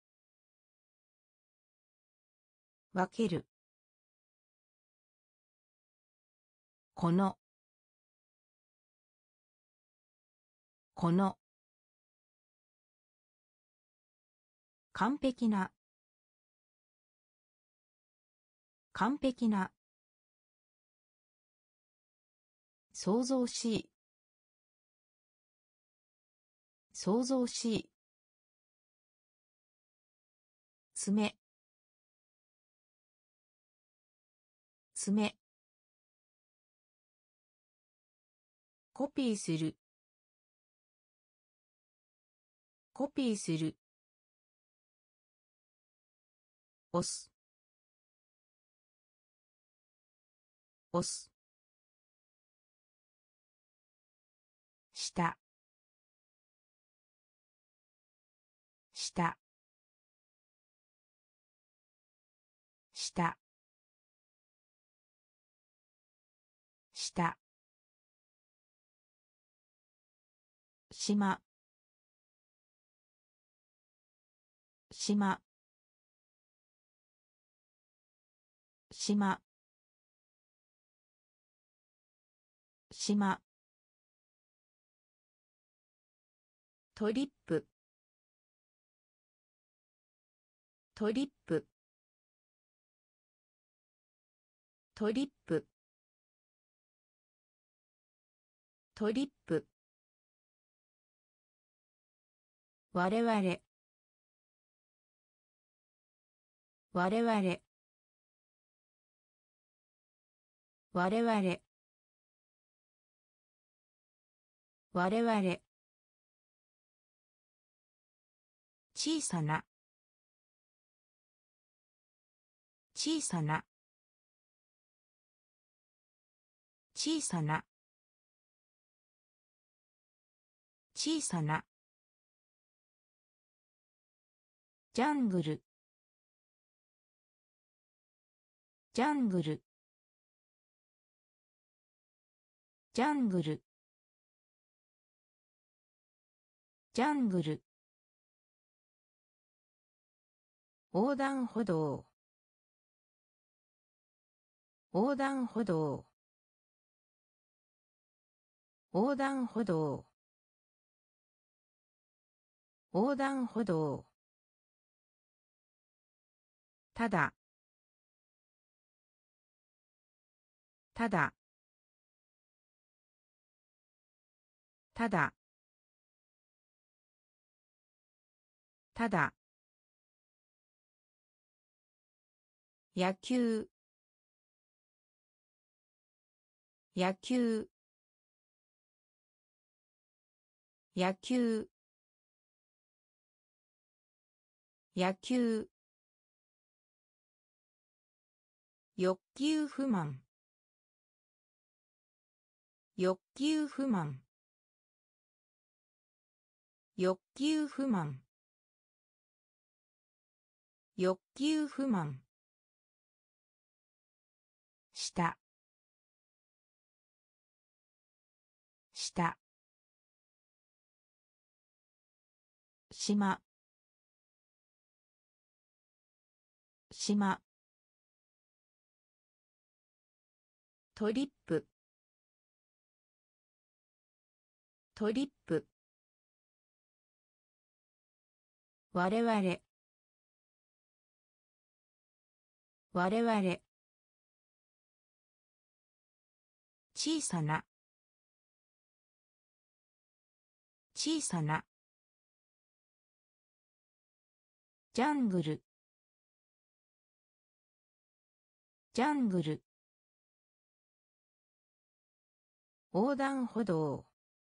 分けるこのこの完璧な完璧な想像しい想像しい爪爪コピーするコピーする押す押す下下下下島島島島トリップトリップトリップトリップ我々我々我々我々小さな小さな小さな小さなジャングルジャングルジャングルジャングル横断歩道横断歩道横断歩道横断歩道ただただただただ野球野球野球野球欲求不満欲求不満欲求不満欲求不満下下島島トリップトリップ我々我々小さな小さなジャングルジャングル横断歩道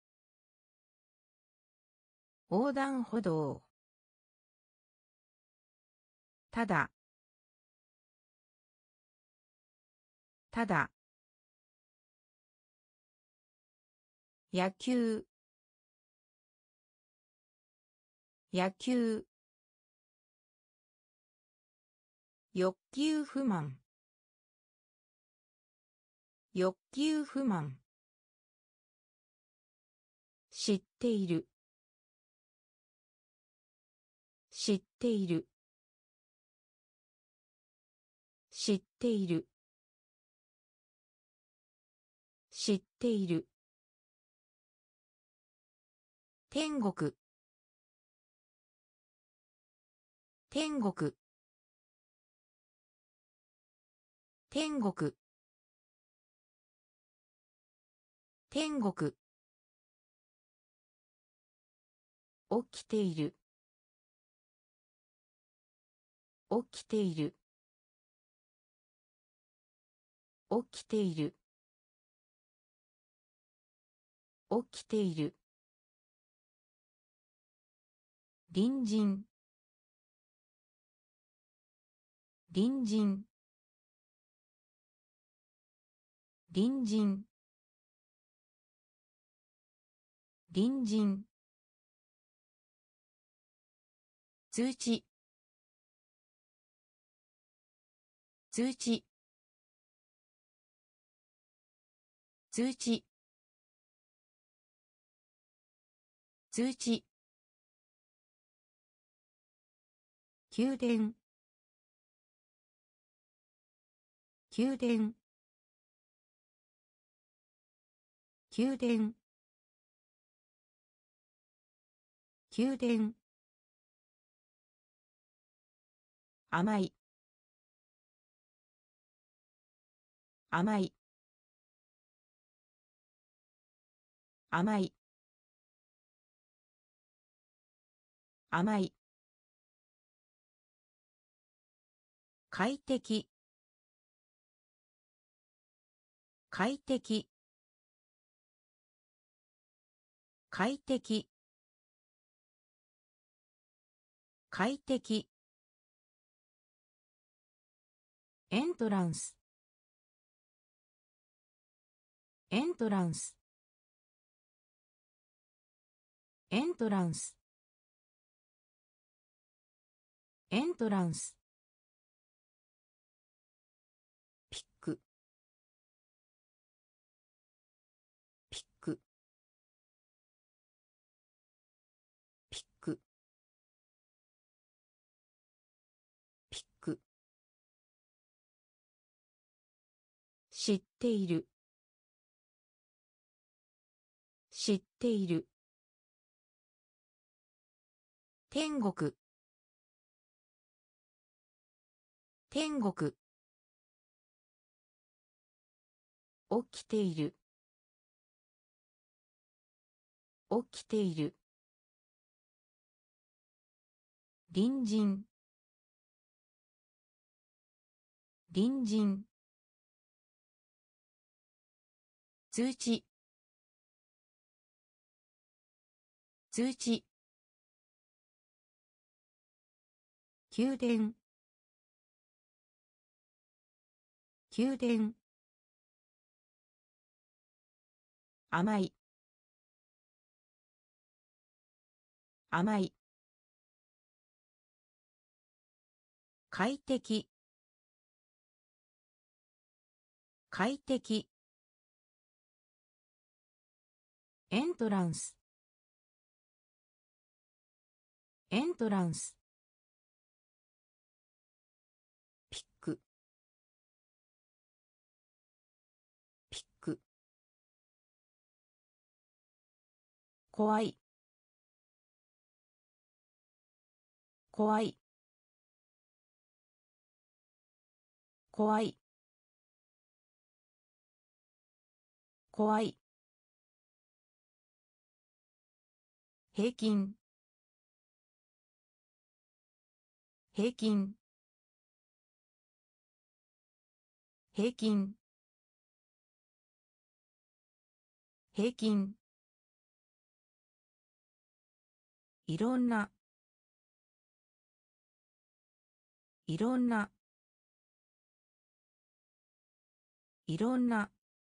横断歩道ただただ野球野球欲求不満欲求不満知っている知っている知っている知っている天国天国天国天国起きている起きている起きている起きている隣人隣人隣人隣人通知通知通知通知宮殿宮殿宮殿宮殿甘い甘い甘い甘い快適快適快適快適エントランスエントランスエントランスエントランスピックピックピックピック知っている知っている天国天国起きている起きている隣人隣人通知通知宮殿宮殿甘い甘い快適快適エントランスエントランスピックピック怖い怖い怖い怖い平均平均平均平均いろんないろんないろん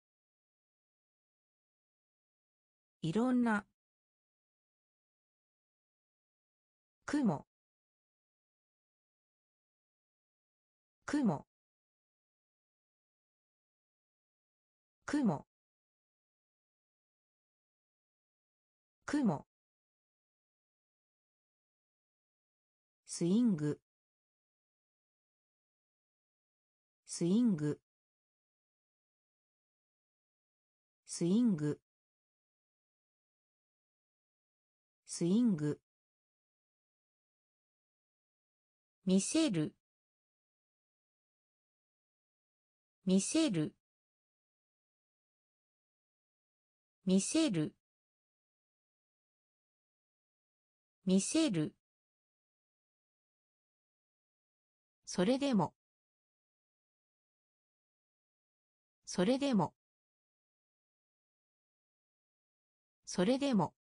ないろんな雲雲雲雲スイングスイングスイングスイング見せる見せる見せる見せるそれでもそれでもそれでも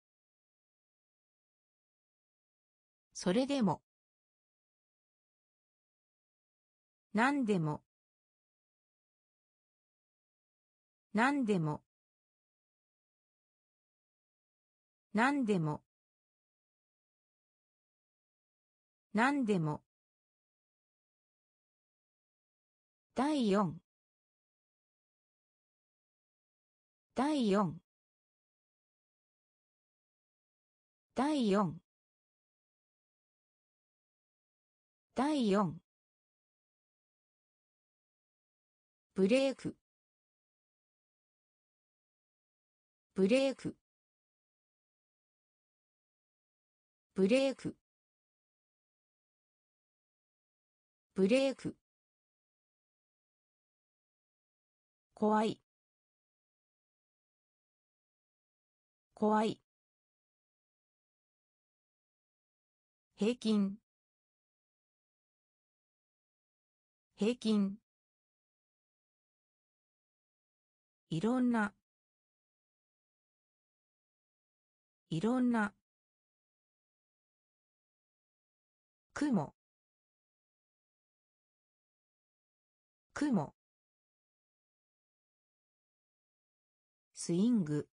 それでも何でも何でも何でも何でもだいよんだいよんだいよんだいよんブレークブレークブレークブレーク怖い怖い平均平均いろんないろんな雲雲スイング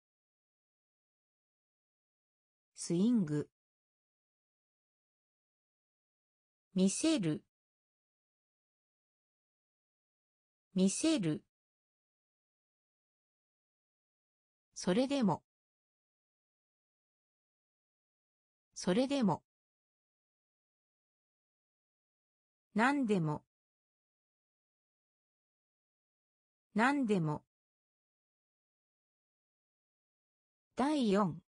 スイング見せる見せるそれでもそれでも何でも何でもだいよん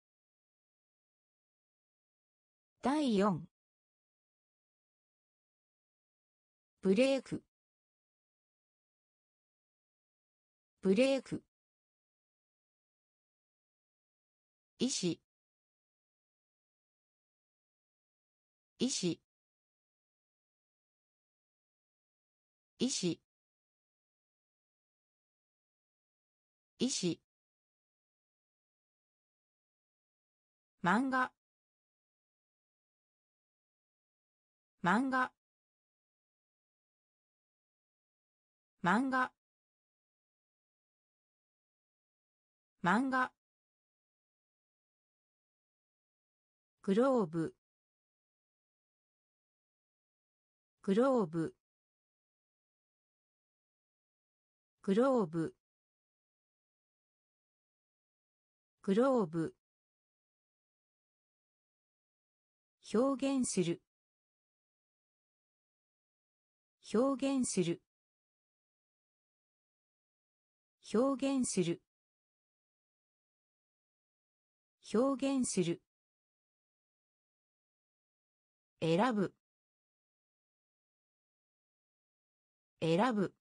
だいよんブレークブレーク医師医師医師医師漫画漫画漫画漫画グローブグローブグローブグローブ表現する表現する表現する表現する選ぶ選ぶ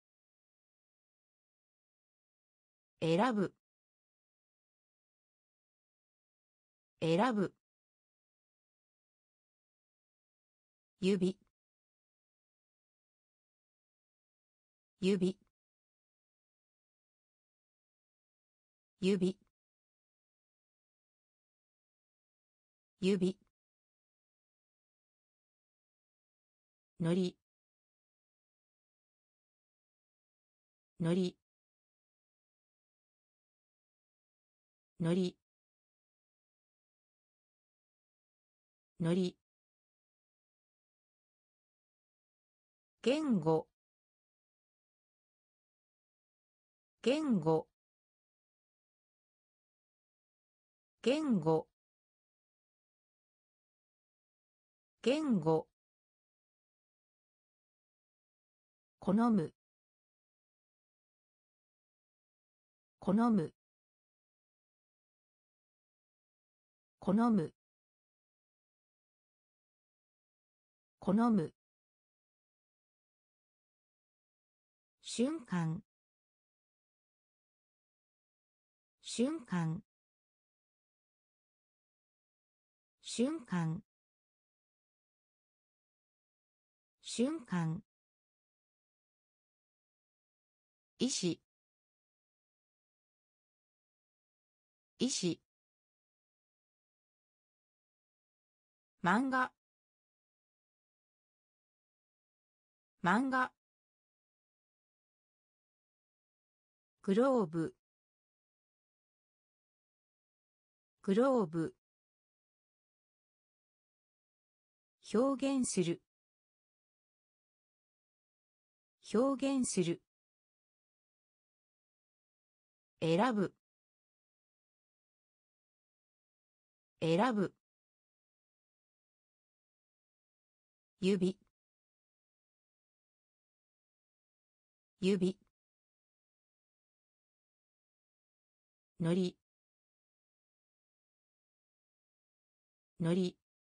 選ぶ選ぶ指指指指のりのりのりのり言語言語言語言語好む好む好む好む瞬間瞬間瞬間瞬間医師医師漫画漫画グローブグローブ表現する表現する選ぶ選ぶ指指のりのり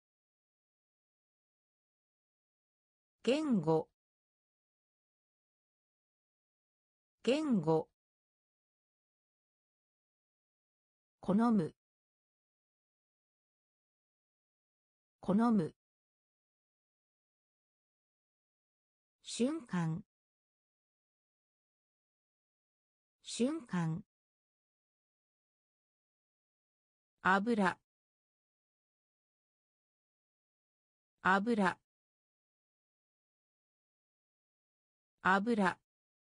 言語言語好む好む瞬間瞬間油油油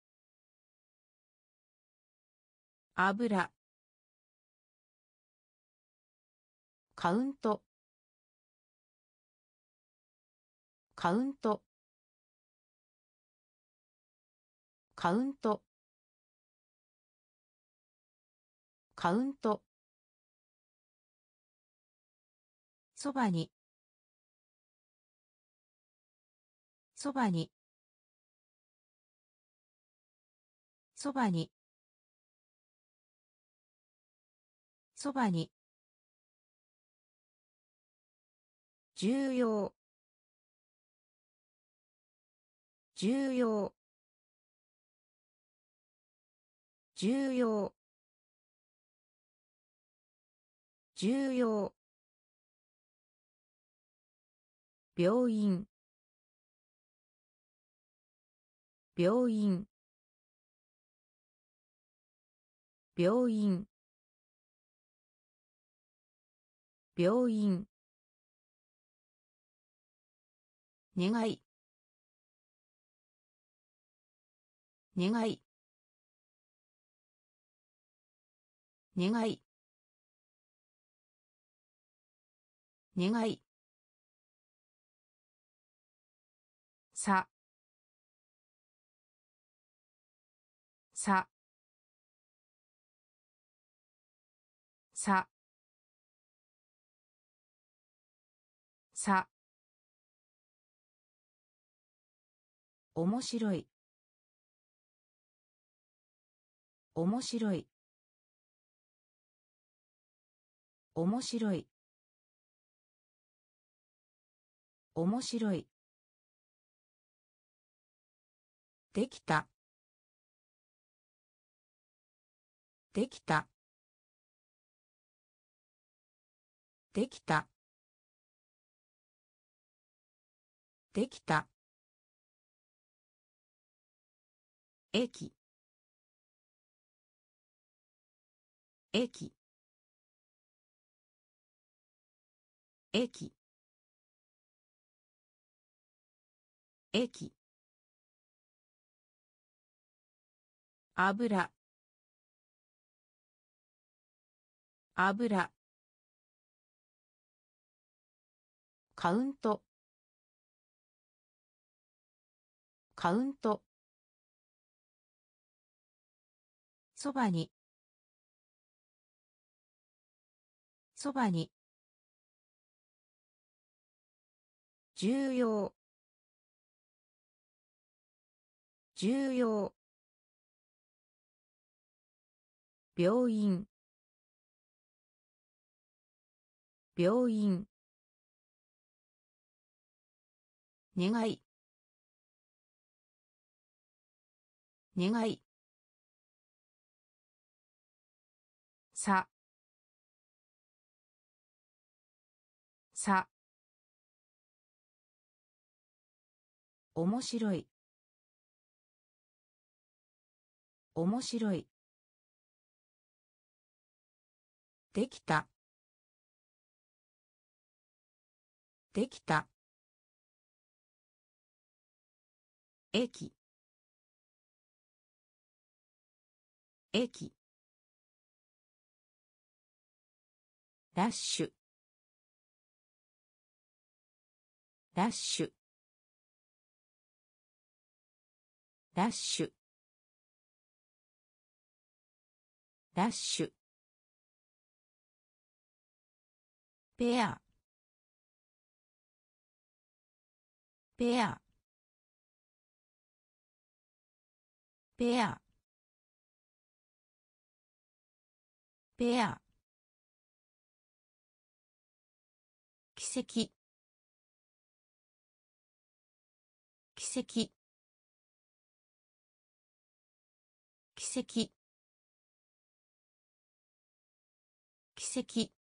油カウントカウントカウントカウントそばにそばにそばにそばに重要重要重要重要病院病院病院病院願い願い願い願いささささ面白い面白い面白い面白いできたできたできたできた駅駅駅駅油油カウントカウントそばにそばに重要重要病院病院願い願いささ面白い面白いできたできた駅駅ラッシュラッシュラッシュラッシュペアペアペアペア奇跡奇跡奇跡奇跡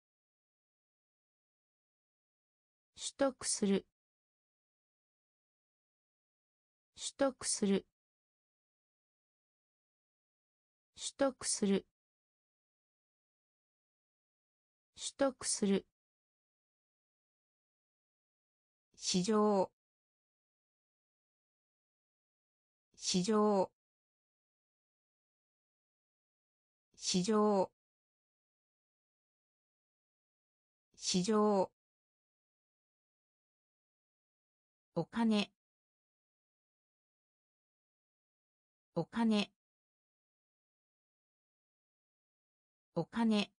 取得する取得する取得する取得する市場市場市場市場お金お金お金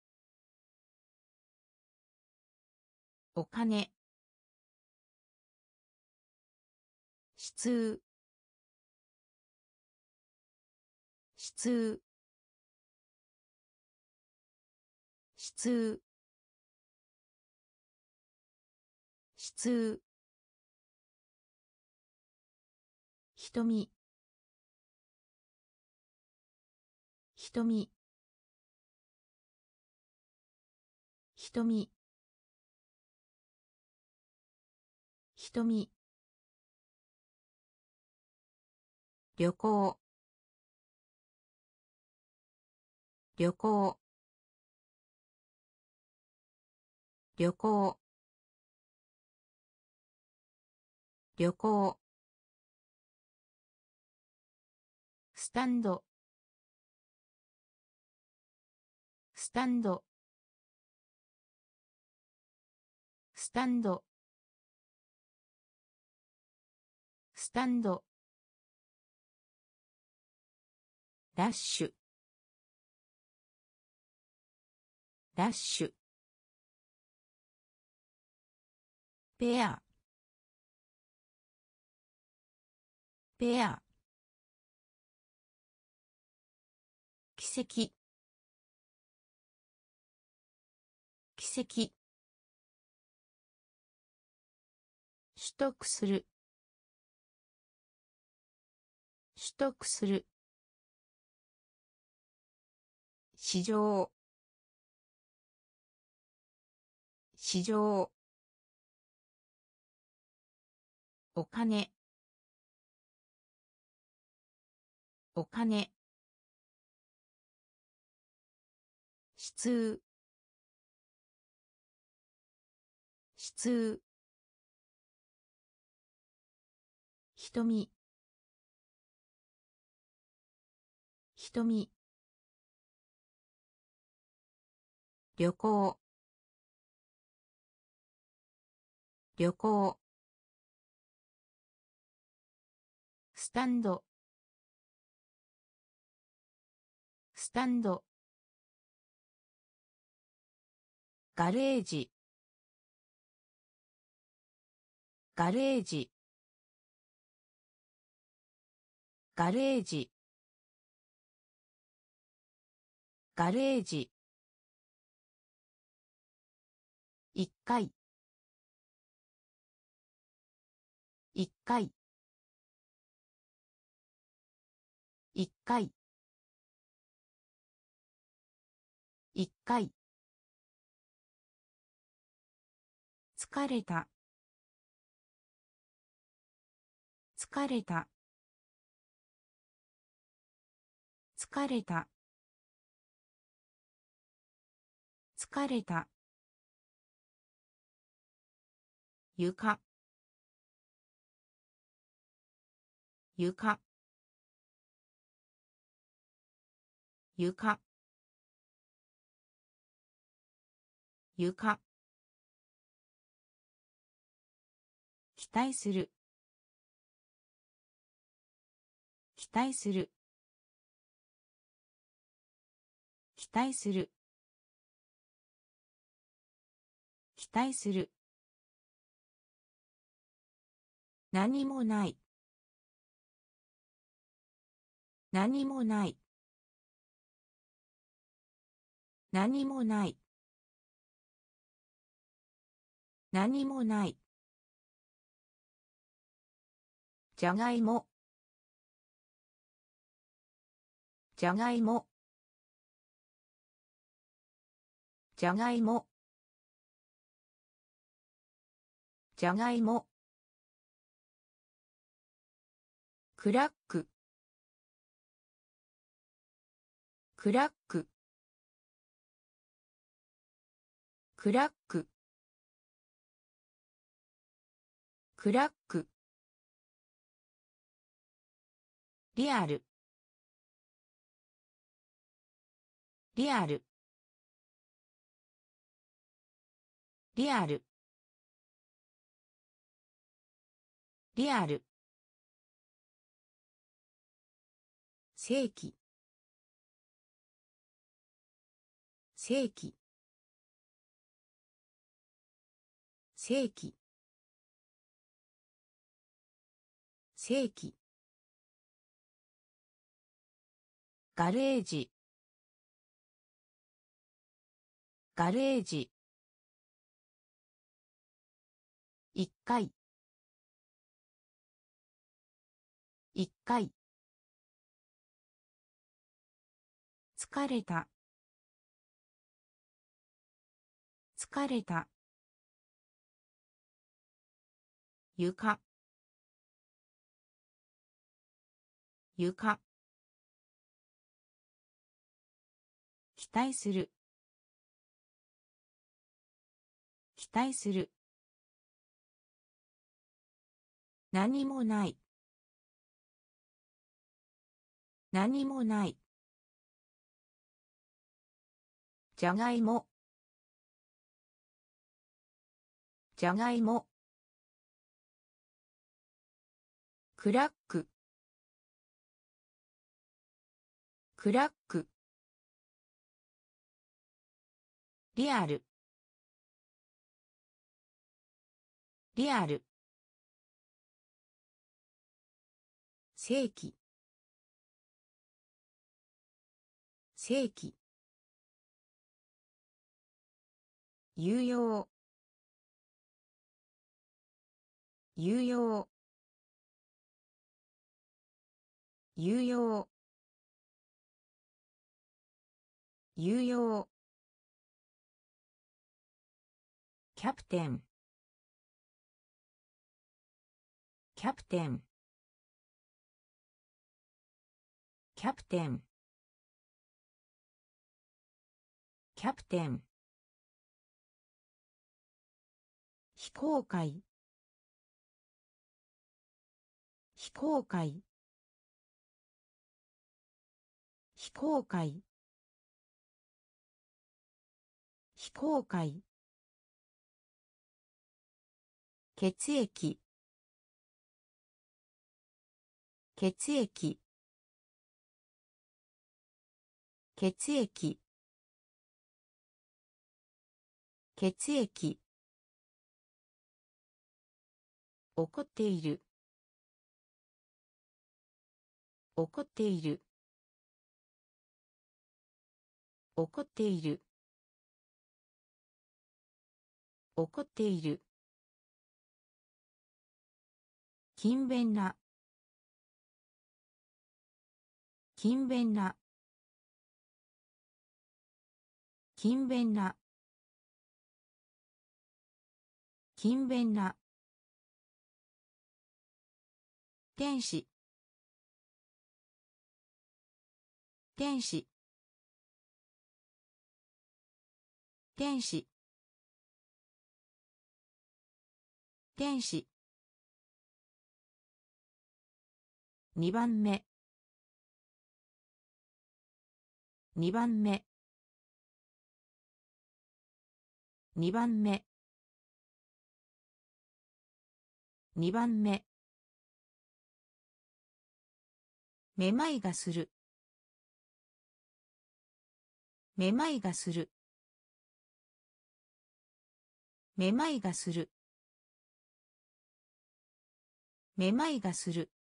お金質質質質瞳瞳瞳瞳旅行旅行旅行旅行スタンドスタンドスタンドスタンドラッシュラッシュペアペア奇跡奇跡取得する取得する市場市場お金お金質質瞳瞳旅行旅行スタンドスタンドガレージガレージガレージガレージ一回一回一回一回疲れた疲れた疲れた疲れた床床床床期待する期待する期待する期待する何もない何もない何もない何もないじゃがいもじゃがいもじゃがいもじゃがいもクラッククラッククラッククラックリアルリアルリアルリアル世紀世紀世紀世紀ガレージガレージ一回一回疲れた疲れた床床期待する期待する何もない何もないじゃがいもじゃがいもクラッククラックリアルリアル世紀世紀有用有用有用有用キャプテンキャプテンキャプテンキャプテン非公開非公開非公開非公開血液血液血液血液怒っている怒っている怒っている怒っている勤勉な勤勉な勤勉な勤勉な天使天使天使天使にばんめにばんめにばんめにばんめ、めまいがする、めまいがする、めまいがする、めまいがする、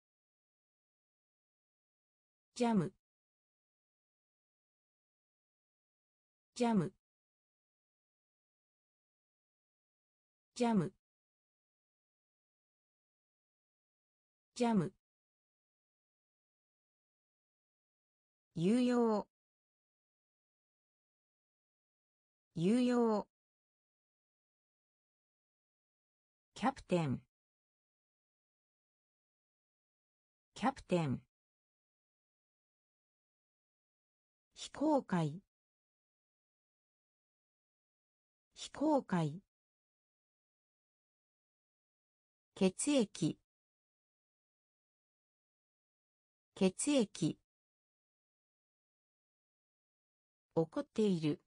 ジャム、ジャム、ジャム、ジャム、有用、有用、キャプテン、キャプテン、非公開、非公開、血液、血液、怒っている、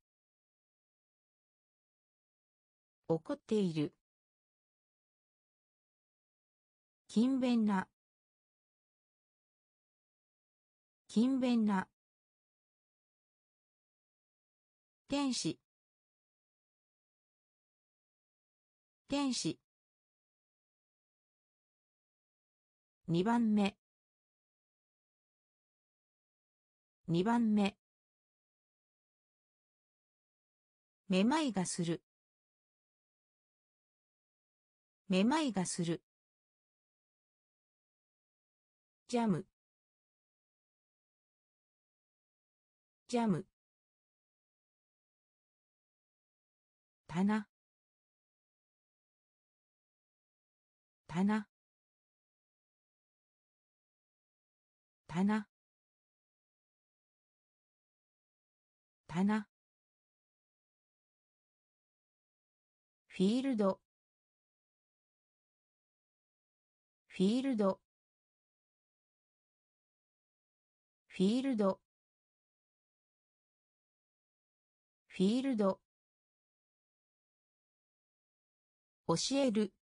怒っている、勤勉な、勤勉な、天使、天使、にばんめ、にばんめ、めまいがする、めまいがする、ジャム、ジャム、棚、棚、棚、棚、フィールド、フィールド、フィールド、フィールド、教える、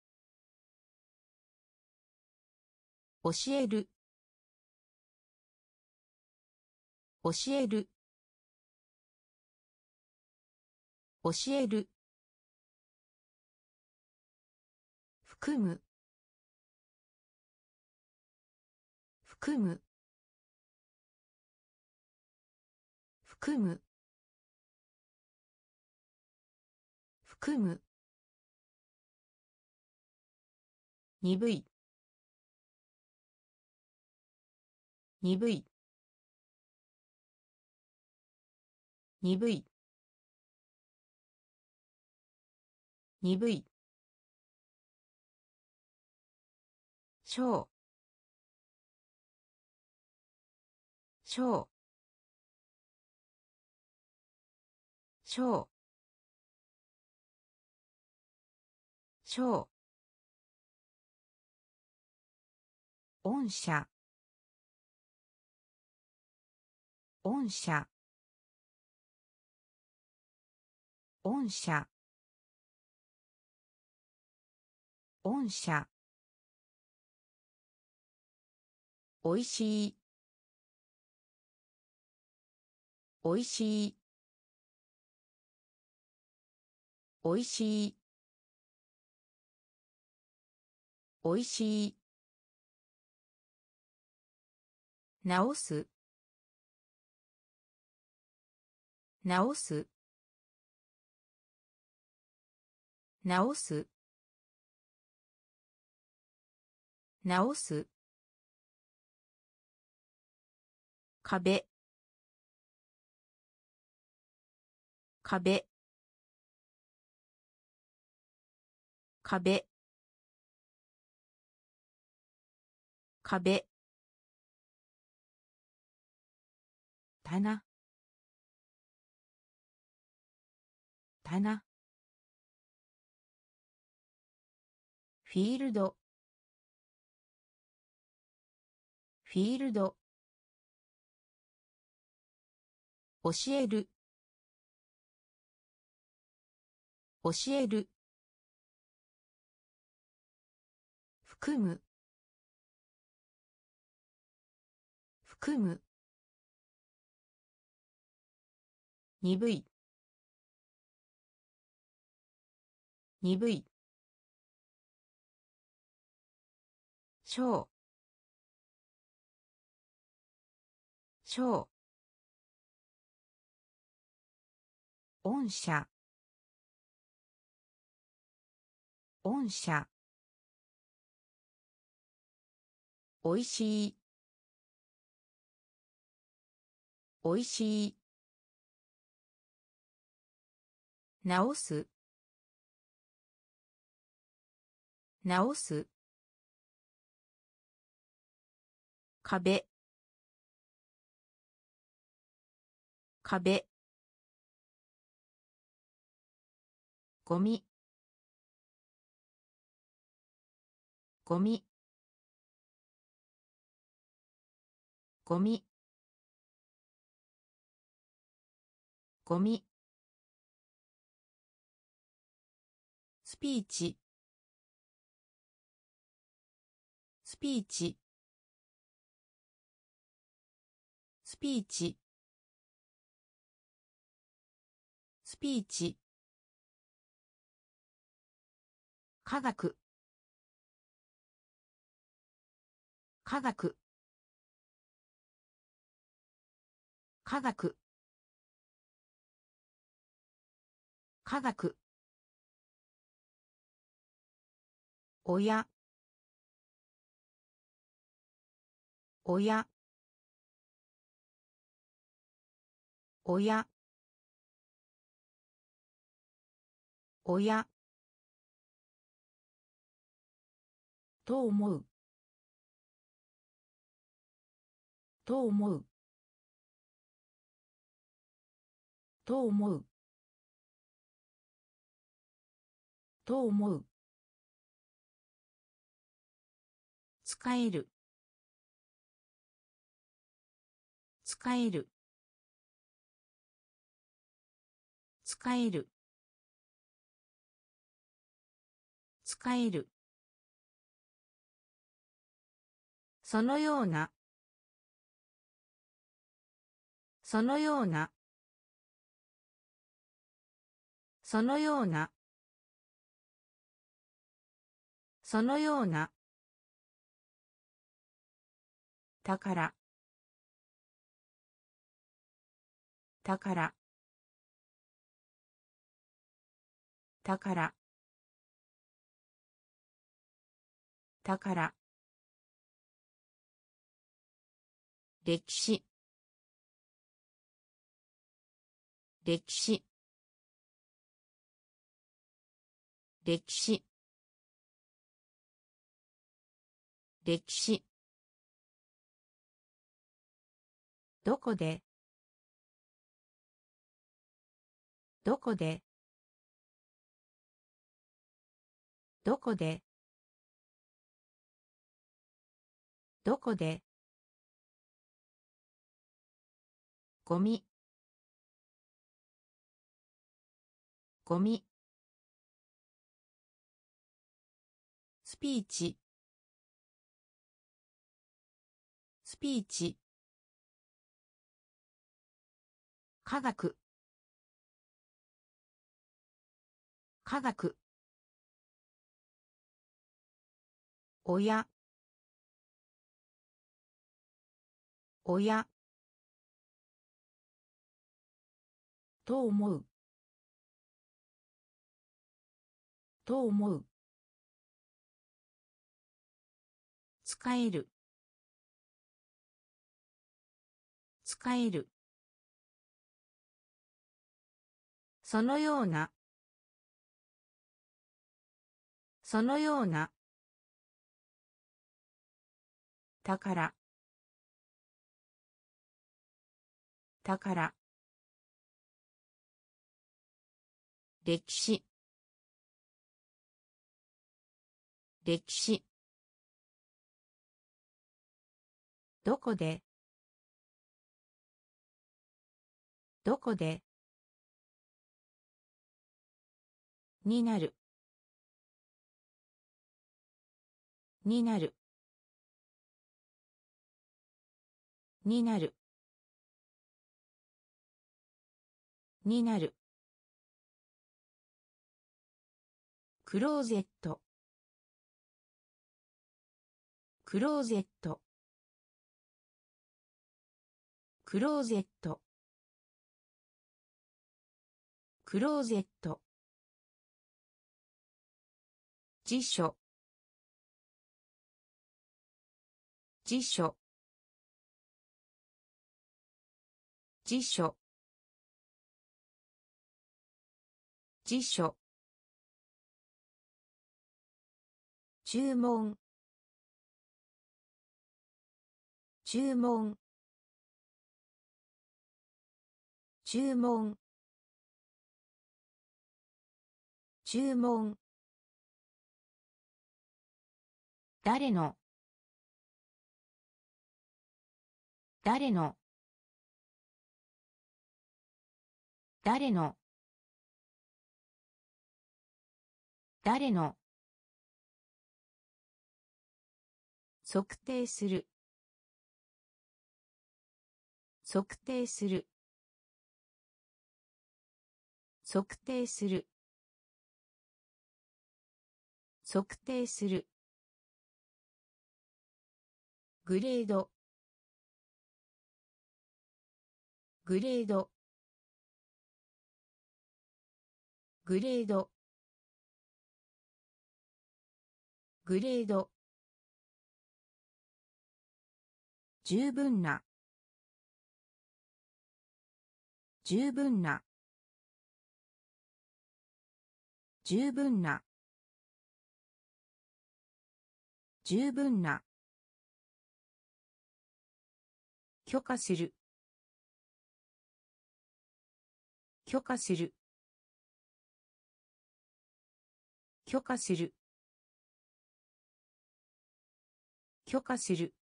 教える、教える、教える、含む、含む、含む、含む、鈍い、鈍い、鈍い、鈍い、小、小、小、小、御社、御社、御社、御社、おいしい、おいしい、おいしい、おいしい、直す、直す、直す、直す、壁、壁、壁、壁、棚、棚、フィールド、フィールド、教える、教える、 含む含む鈍い鈍い小小御社御社おいしいおいしい直す直す壁壁ゴミゴミゴミゴミスピーチスピーチスピーチスピーチ科学科学科学科学親親親親と思うと思うと思うと思う使える使える使える使えるそのようなそのようなそのようなそのような宝宝宝宝歴史歴史歴史歴史どこでどこでどこでどこでゴミゴミスピーチスピーチ科学科学親親と思うと思う使える使えるそのようなそのような宝宝歴史歴史どこでどこでになるになるになるになるクローゼットクローゼットクローゼットクローゼット辞書辞書辞書辞書注文注文注文注文誰の誰の誰の誰の測定する測定する測定する測定するグレードグレードグレードグレード十分な十分な十分な十分な許可する許可する許可する許可する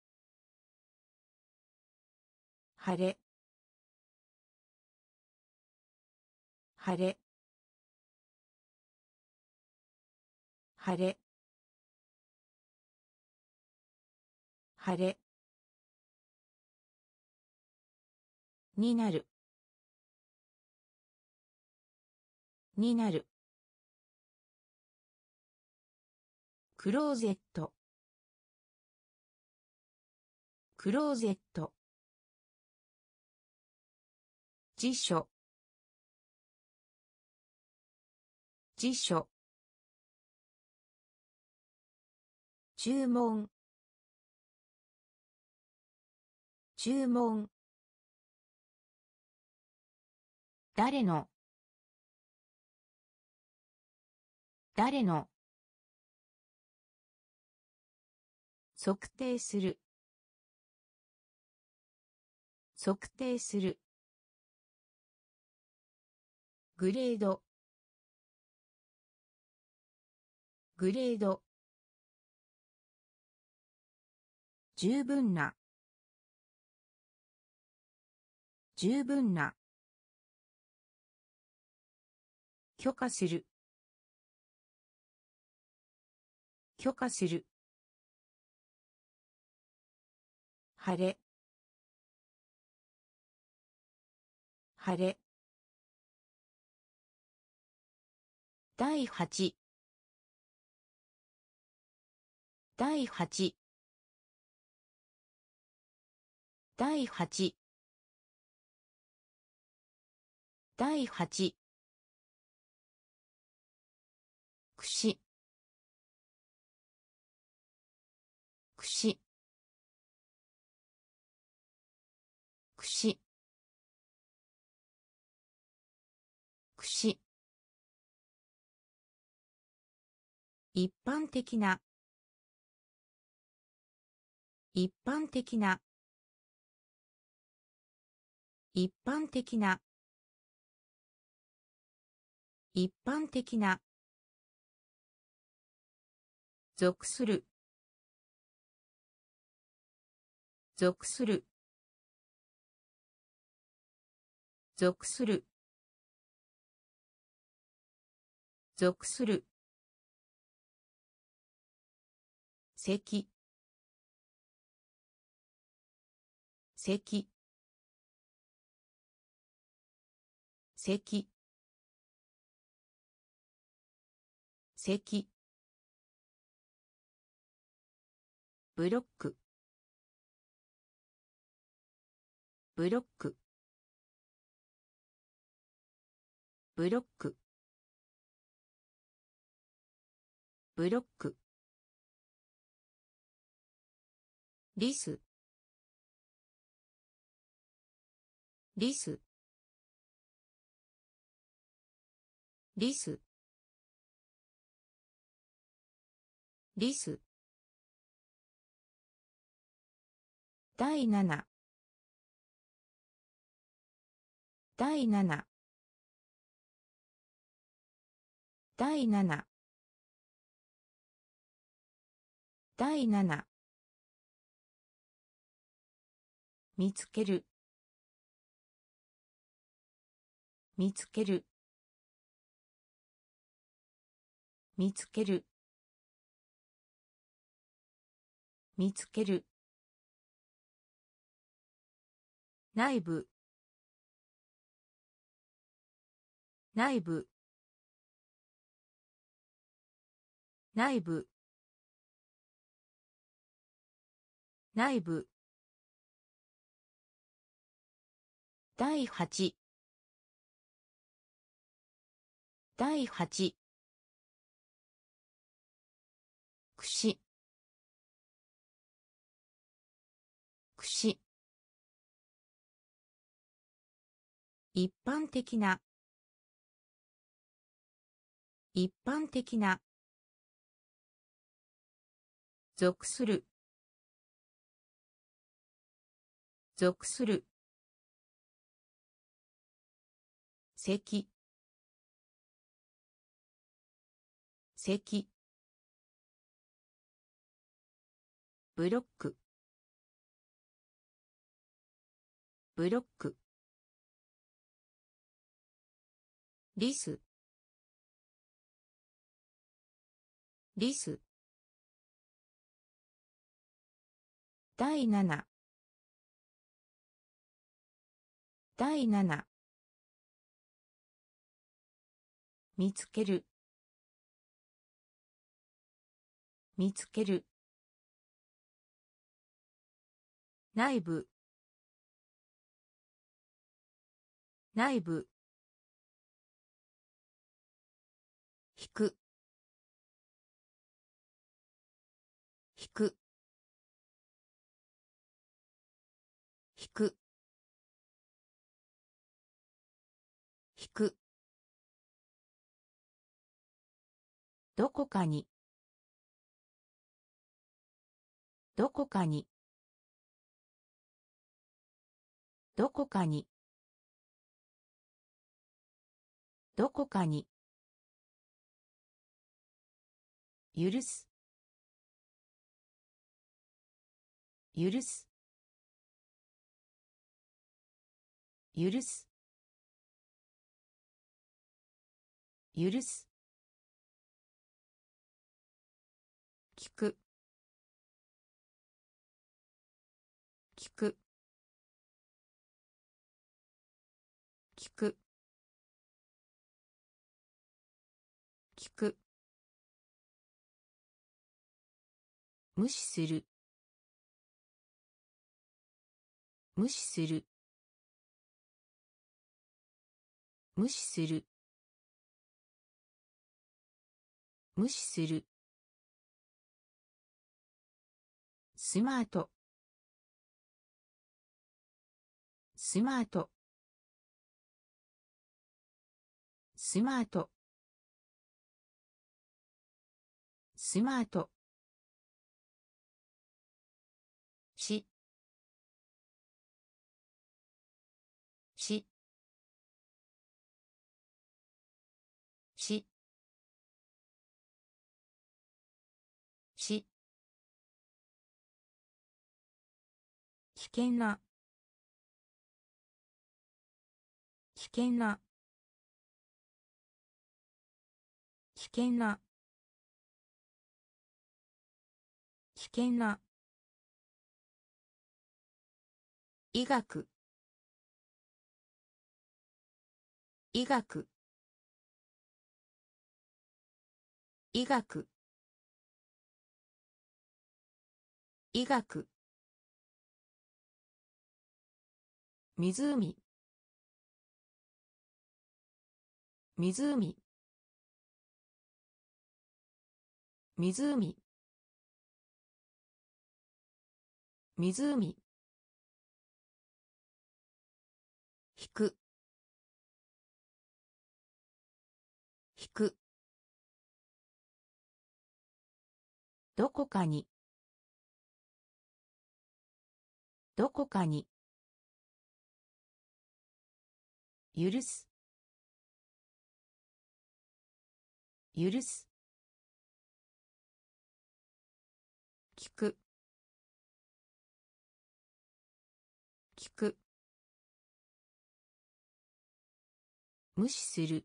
晴れ晴れ晴れ晴れになるになるクローゼットクローゼット辞書辞書注文注文誰の誰の測定する測定するグレードグレード十分な十分な許可する許可する晴れ晴れ第八第八第八第八くしくしくしくし一般的な一般的な一般的な一般的な属する属する属する属する咳咳咳咳ブロックブロックブロックブロックリスリスリスリス第七第七第七第七見つける見つける見つける見つける内部内部内部内部第八第八くしくし一般的な一般的な属する属する咳咳ブロックブロックリスリス第七第七見つける見つける内部内部引く引く引く引くどこかにどこかにどこかにどこかに許す許す許す許す聞く聞く聞く聞く無視する無視する無視する無視するスマートスマートスマートスマートしししし危険な危険な危険な険な医学医学医学医学湖湖湖湖引く引くどこかにどこかに許す許す聞く聞く無視する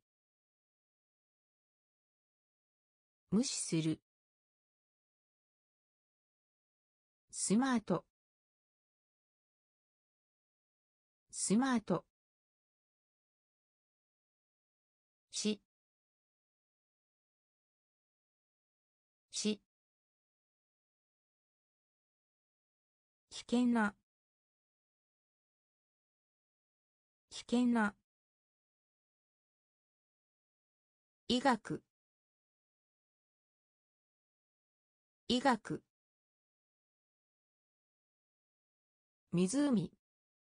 無視するスマートスマートしし危険な危険な医学医学湖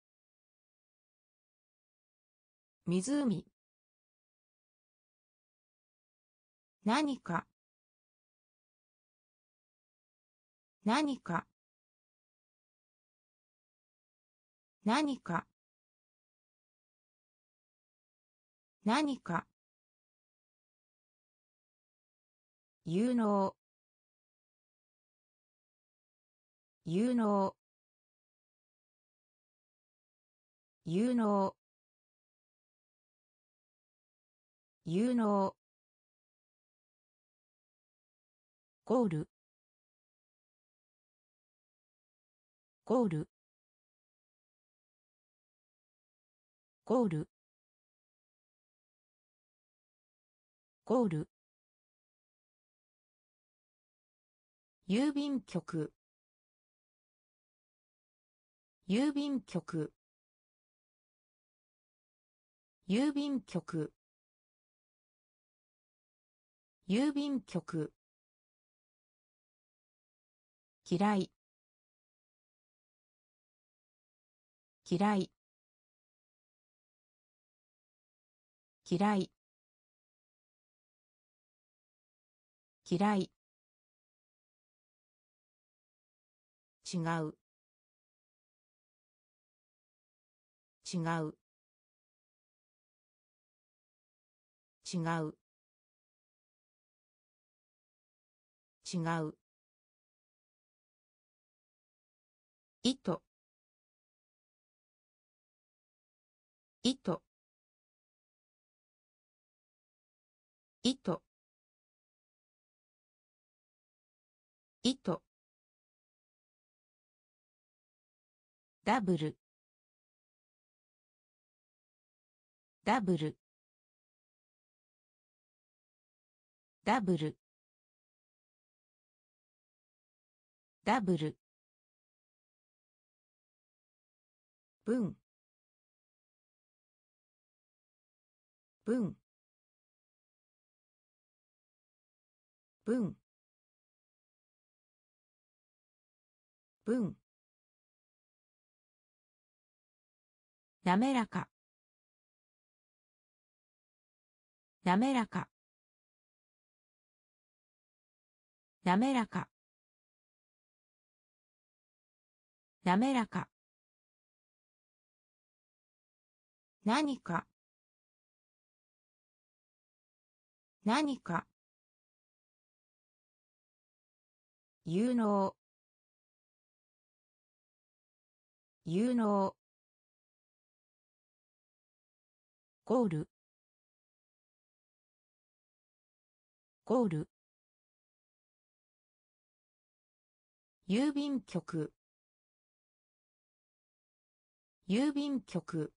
湖何か何か何か何か有能有能有能有能ゴールゴールゴールゴール郵便局郵便局郵便局郵便局嫌い嫌い嫌い嫌い違う違う違う違う糸糸糸糸ダブルダブルダブルダブル文文文文なめらかなめらかなめらかなめらか何か何か有能有能ゴールゴール郵便局郵便局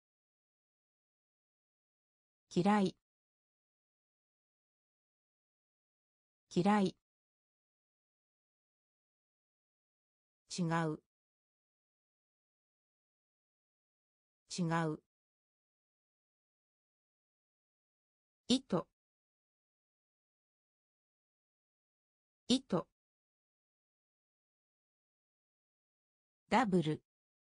嫌い嫌い違う違う糸糸ダブル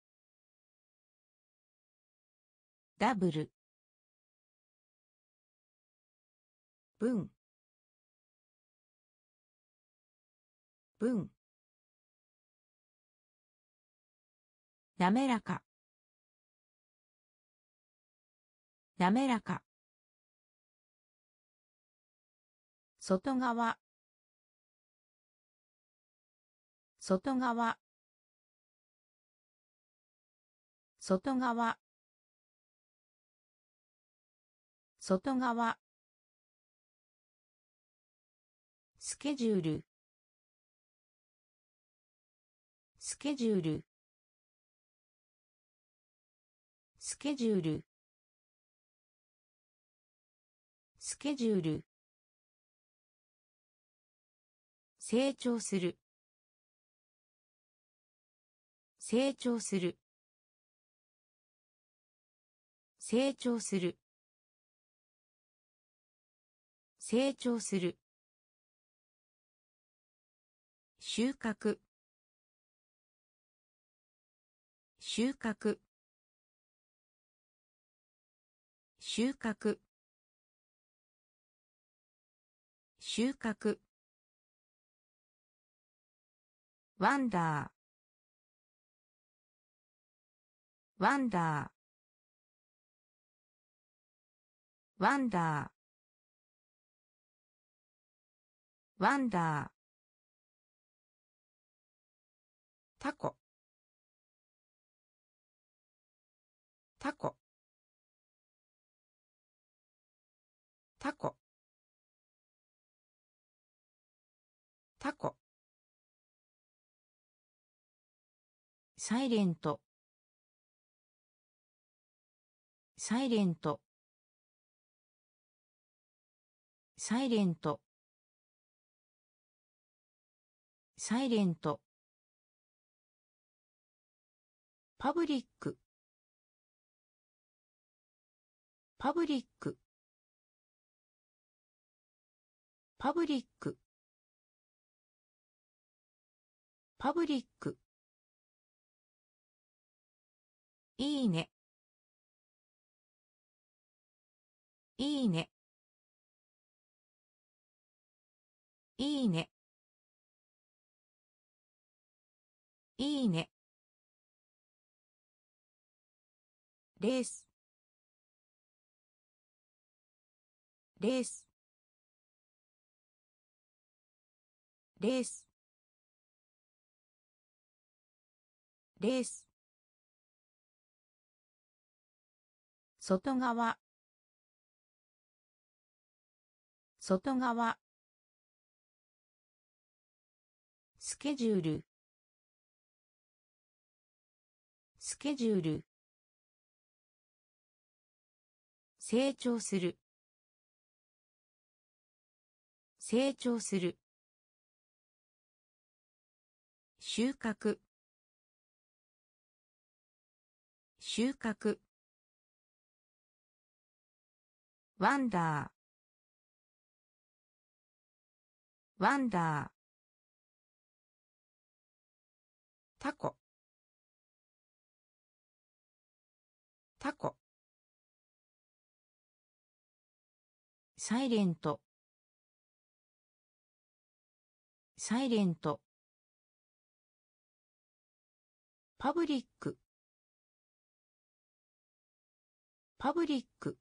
ダブル文文なめらかなめらか外側外側外側外側スケジュールスケジュールスケジュールスケジュール成長する成長する成長する成長する収穫収穫収穫収穫ワンダーワンダーワンダーワンダータコタコタコタコサイレントサイレントサイレントサイレントパブリックパブリックパブリックパブリックいいねいいねいいねいいねレースレースレースレース外側外側スケジュールスケジュール成長する成長する収穫収穫ワンダーワンダータコタコサイレントサイレントパブリックパブリック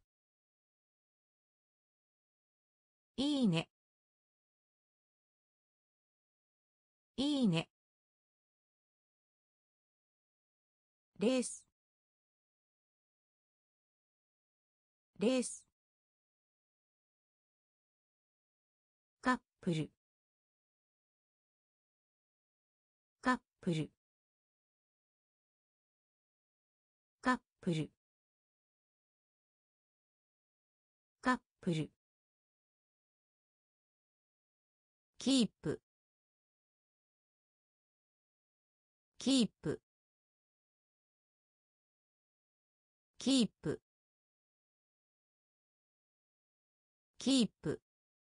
いいねいいねレースレースカップルプルカップルカップルキープキープキープキープ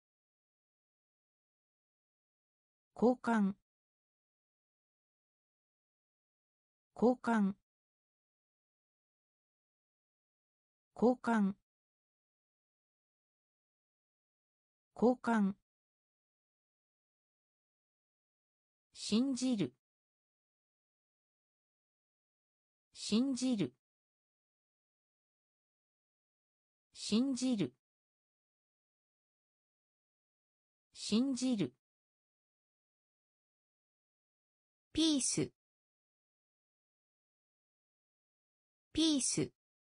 交換交換交換交換信じる信じる信じる信じるピースピース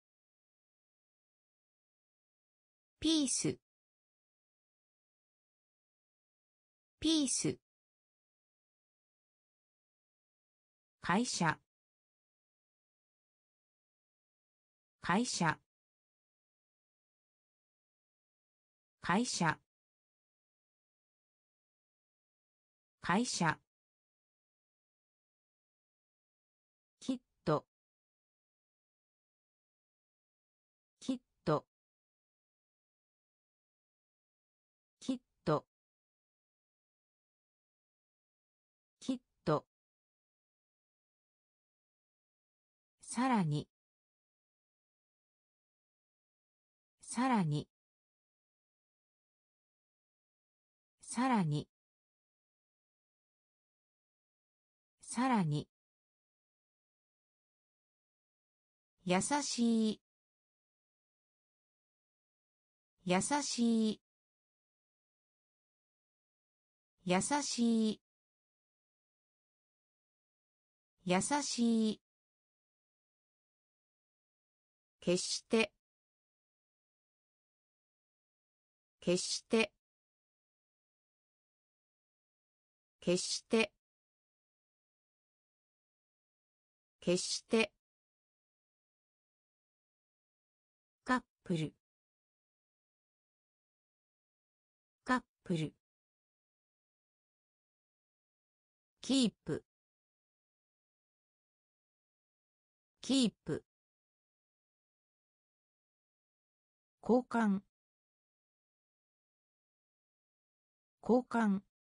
ピースピース会社会社会社会社きっときっときっときっとさらにさらにさらにさらに優しい優しい優しい優しい決して決して決して決してカップルカップルキープキープ交換交換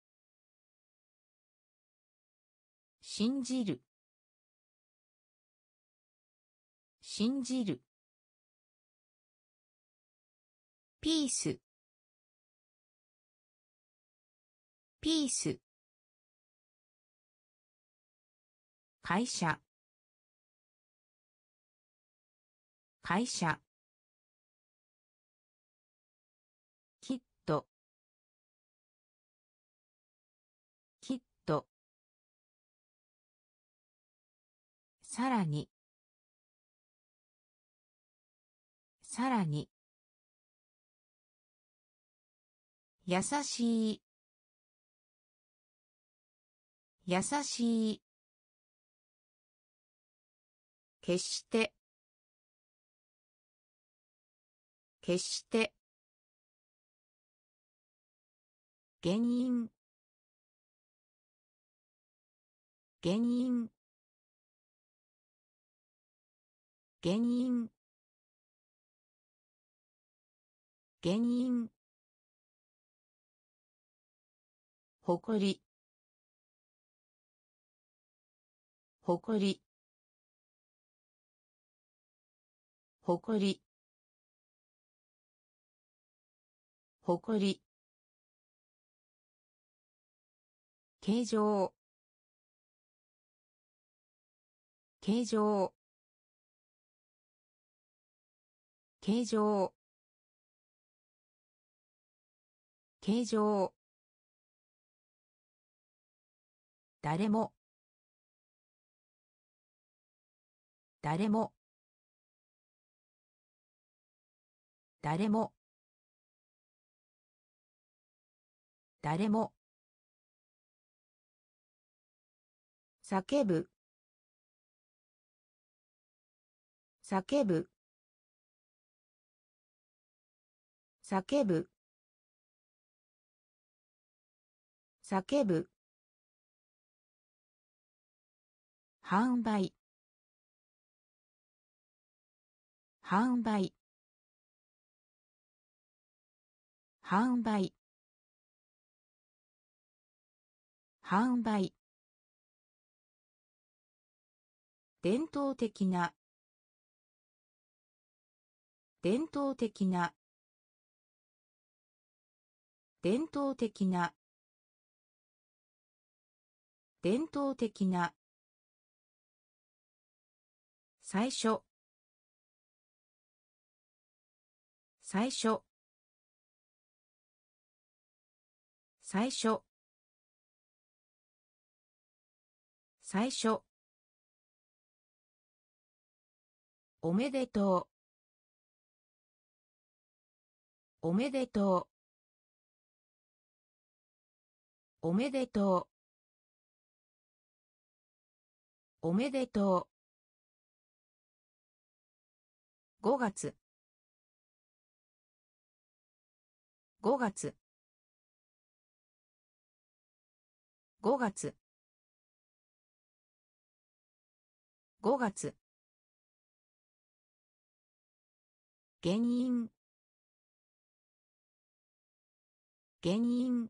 信じる信じるピースピース会社会社きっときっとさらにさらに優しい優しい決して決して原因原因原因原因誇り誇り誇り誇り形状形状形状形状誰も誰も誰も誰も叫ぶ叫ぶ叫ぶ叫ぶ販売販売販売販売伝統的な伝統的な伝統的な伝統的な最初最初最初最初おめでとうおめでとうおめでとうおめでとうごがつごがつごがつごがつ原因原因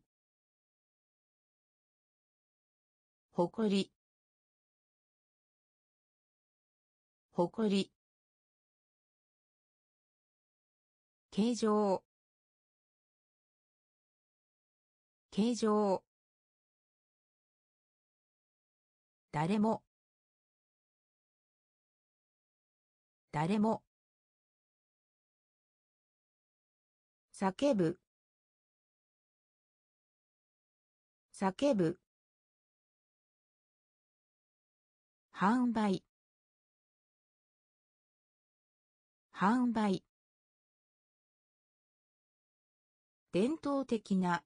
誇り誇り形状形状誰も誰も叫ぶ叫ぶ販売販売伝統的な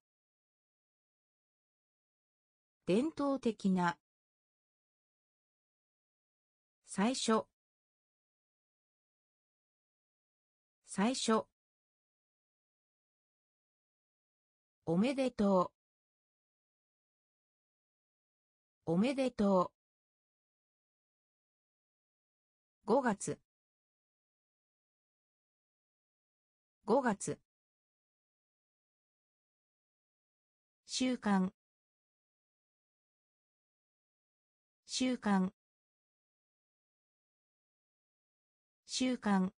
伝統的な最初最初おめでとうおめでとうごがつごがつ習慣習慣習慣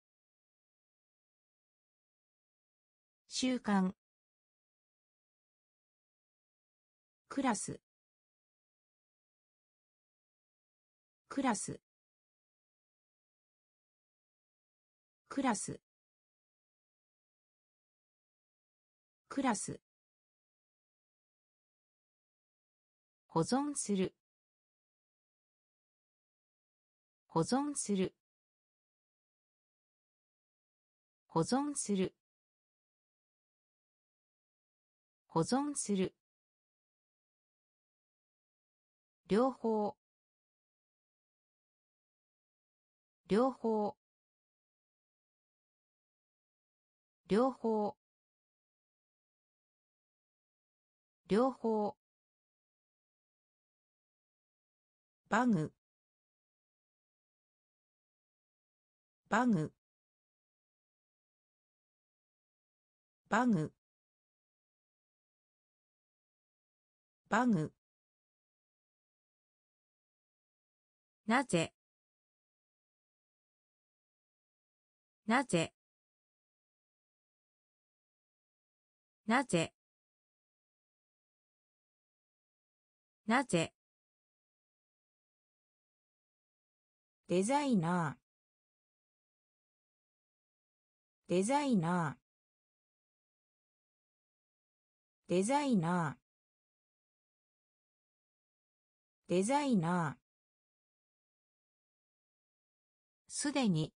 習慣クラスクラスクラスクラス保存する保存する保存する保存する両方両方両方両方バグバグバグバグなぜなぜなぜなぜデザイナーデザイナーデザイナーデザイナーすでに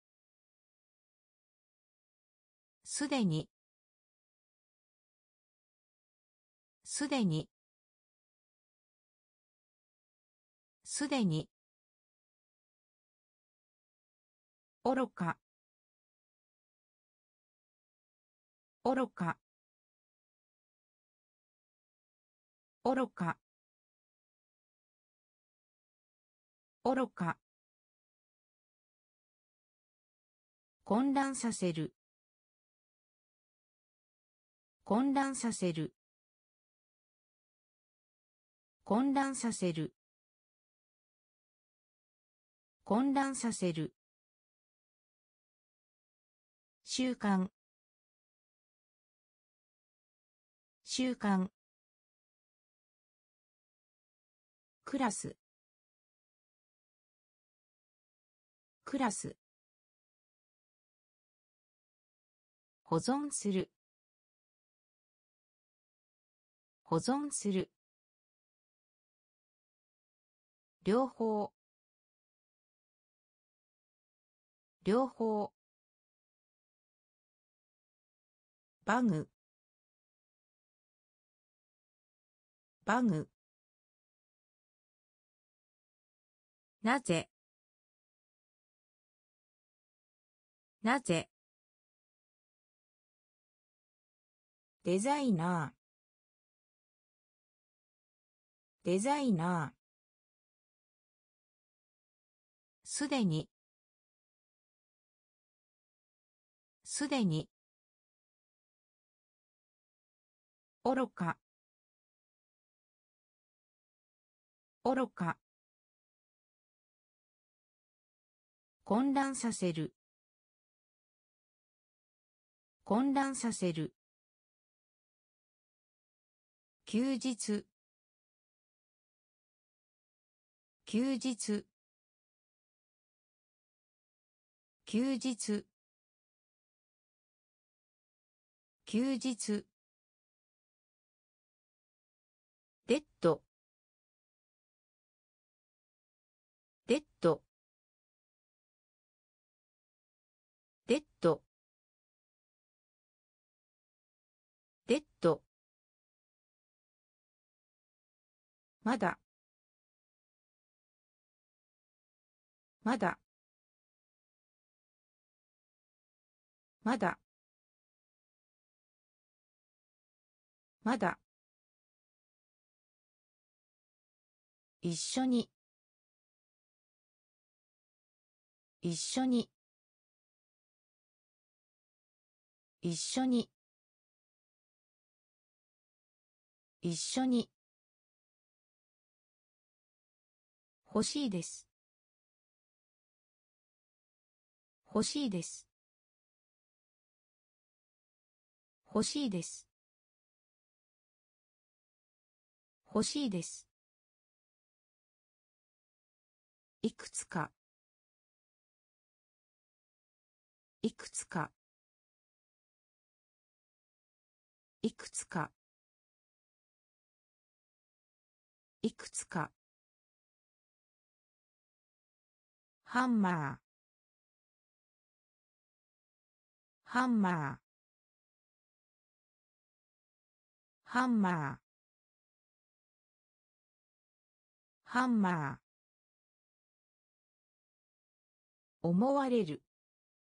すでにすでにすでに愚か愚か愚か愚か混乱させる混乱させる混乱させる混乱させる習慣習慣クラスクラス保存する保存する両方両方バグバグなぜなぜデザイナーデザイナーすでにすでに愚か愚か混乱させる混乱させる休日休日休日休日デッドデッドデッドデッドまだまだまだまだ一緒に一緒に一緒に一緒に欲しいです欲しいです欲しいです欲しいですいくつかいくつかいくつかいくつかハンマーハンマーハンマーハンマー思われる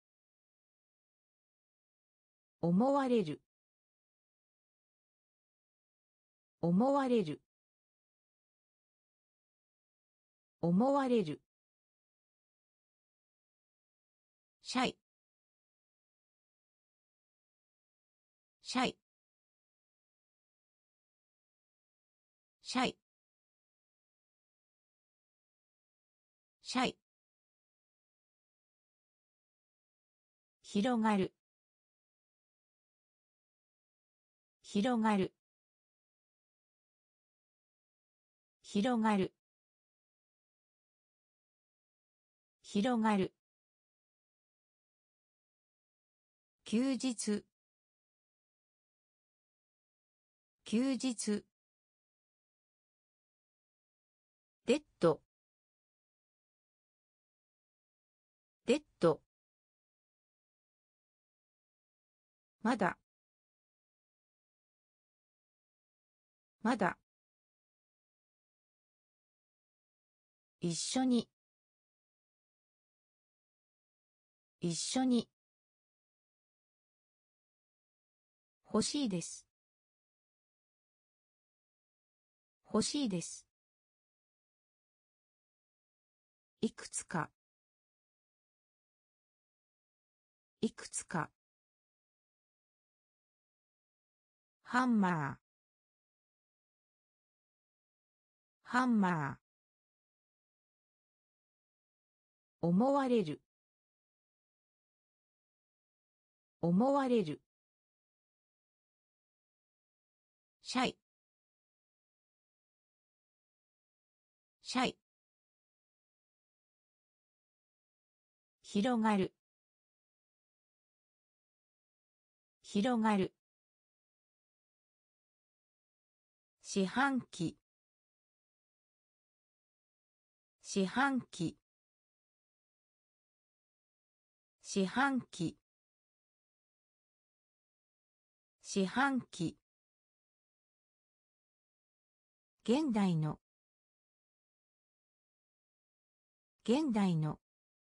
思われる思われる思われるシャイシャイシャイシャイ広がる広がる広がる広がる休日休日デッドデッドまだまだ一緒に一緒に欲しいです欲しいですいくつかいくつかハンマーハンマー思われる思われるシャイシャイ広がる広がる四半期四半期四半期四半期現代の現代の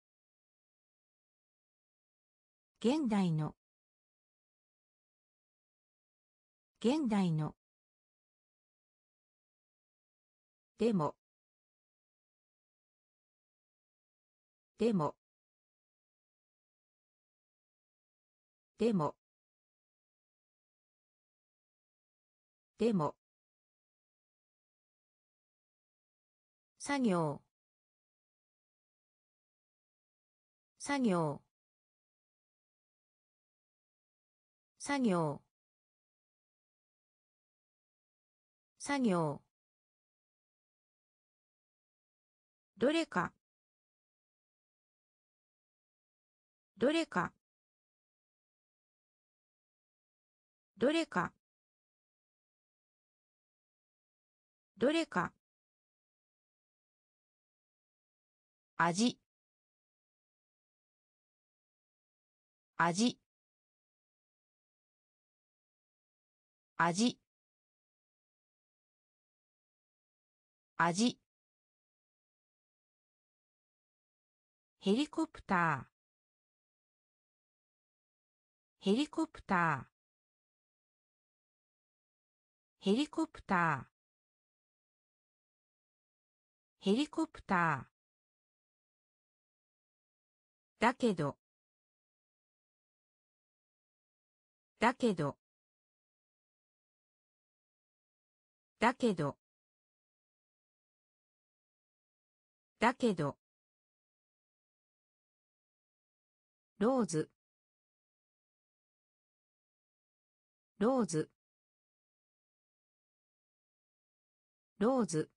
現代の現代のでもでもでもでも作業作業作業作業どれかどれかどれかどれか味味味味ヘリコプターヘリコプターヘリコプターヘリコプターだけどだけどだけどだけどローズローズローズ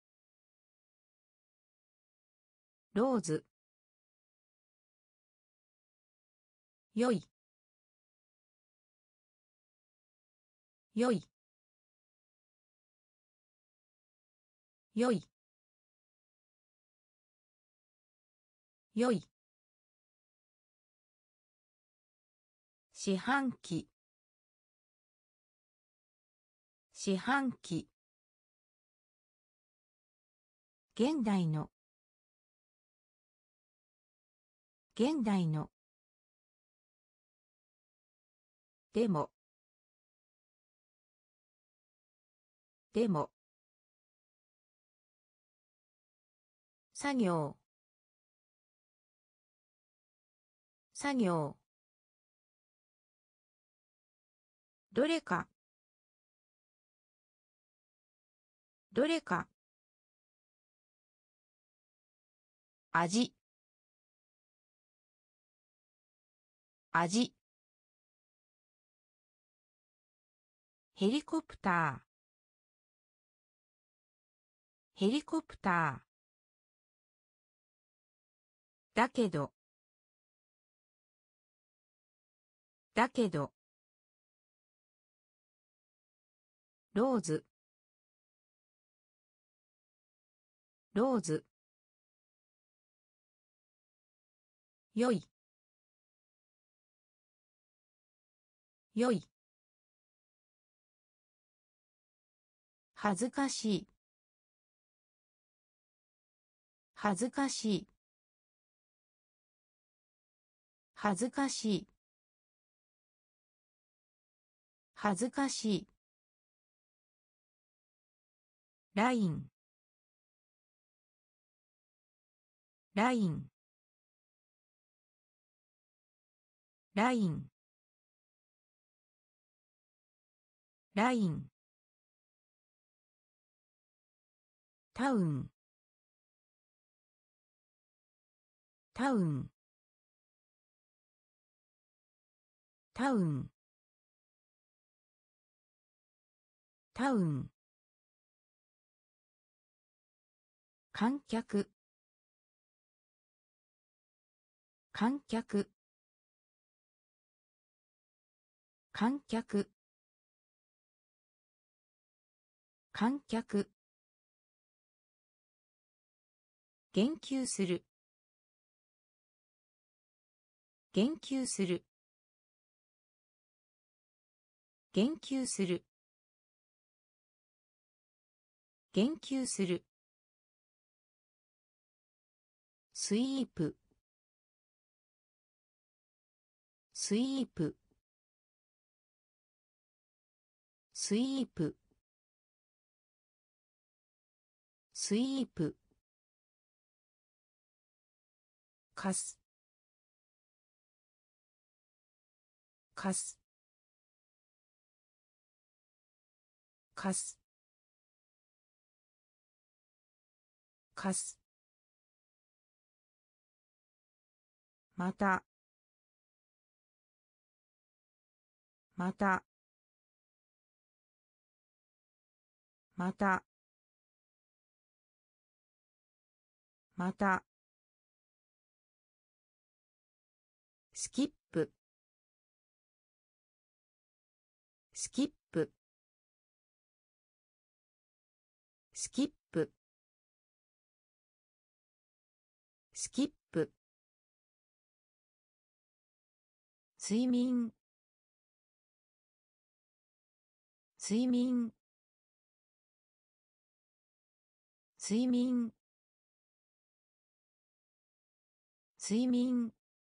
ローズよいよいよいよい四半期四半期現代の現代のでもでも作業作業どれかどれか味味ヘリコプターヘリコプターだけどだけどローズローズよいよい恥ずかしい恥ずかしい恥ずかしい恥ずかしいラインラインラインラインタウンタウンタウンタウン観客観客観客観客言及する言及する言及する言及するスイープスイープスイープスイープかすかすかすかすまたまたまたまたスキップスキップスキップスキップ睡眠睡眠睡眠睡眠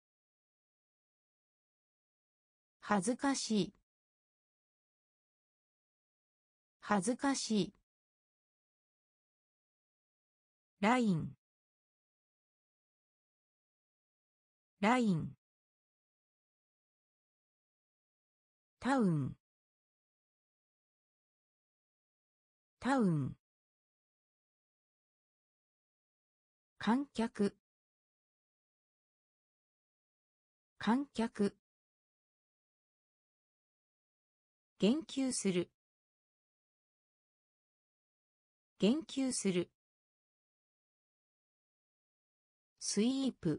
恥ずかしい恥ずかしいラインラインタウンタウン観客観客言及する言及するスイープ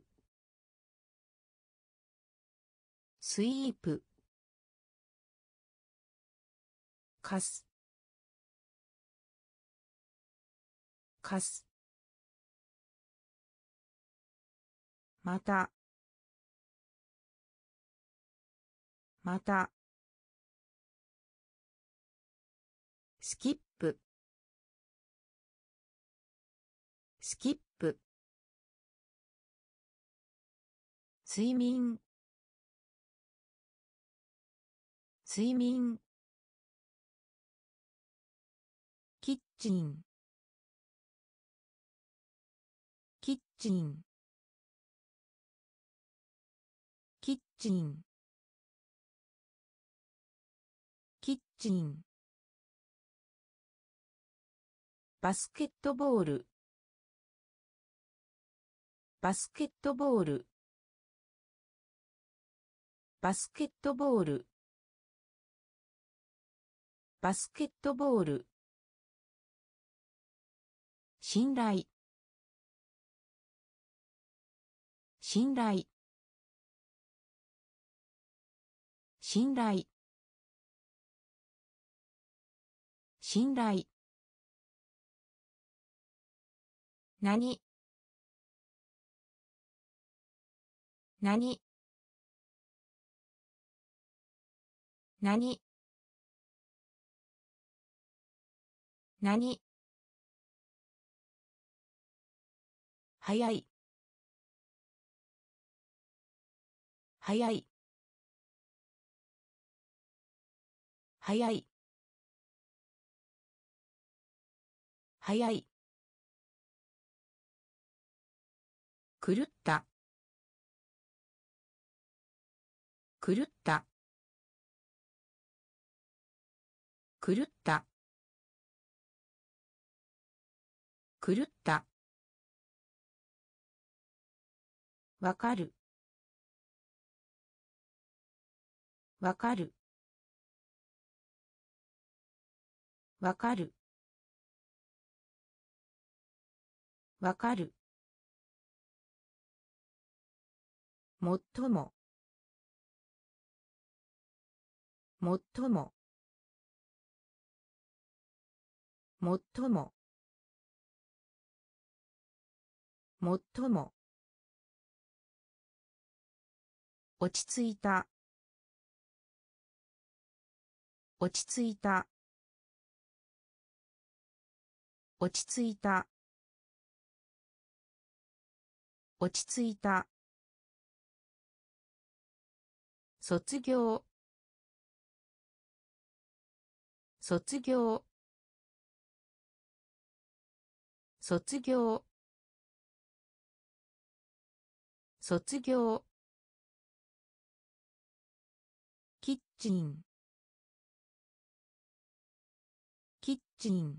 スイープかすかすまたまたスキップスキップ睡眠睡眠キッチンキッチンキッチンキッチンバスケットボールバスケットボールバスケットボールバスケットボール信頼信頼信頼信頼何何何何早い早い早い早い狂った狂った狂った狂ったわかるわかるわかるわかるもっとももっとももっとももっとも落ち着いた落ち着いた落ち着いた落ち着いた卒業卒業卒業卒業キッチンキッチン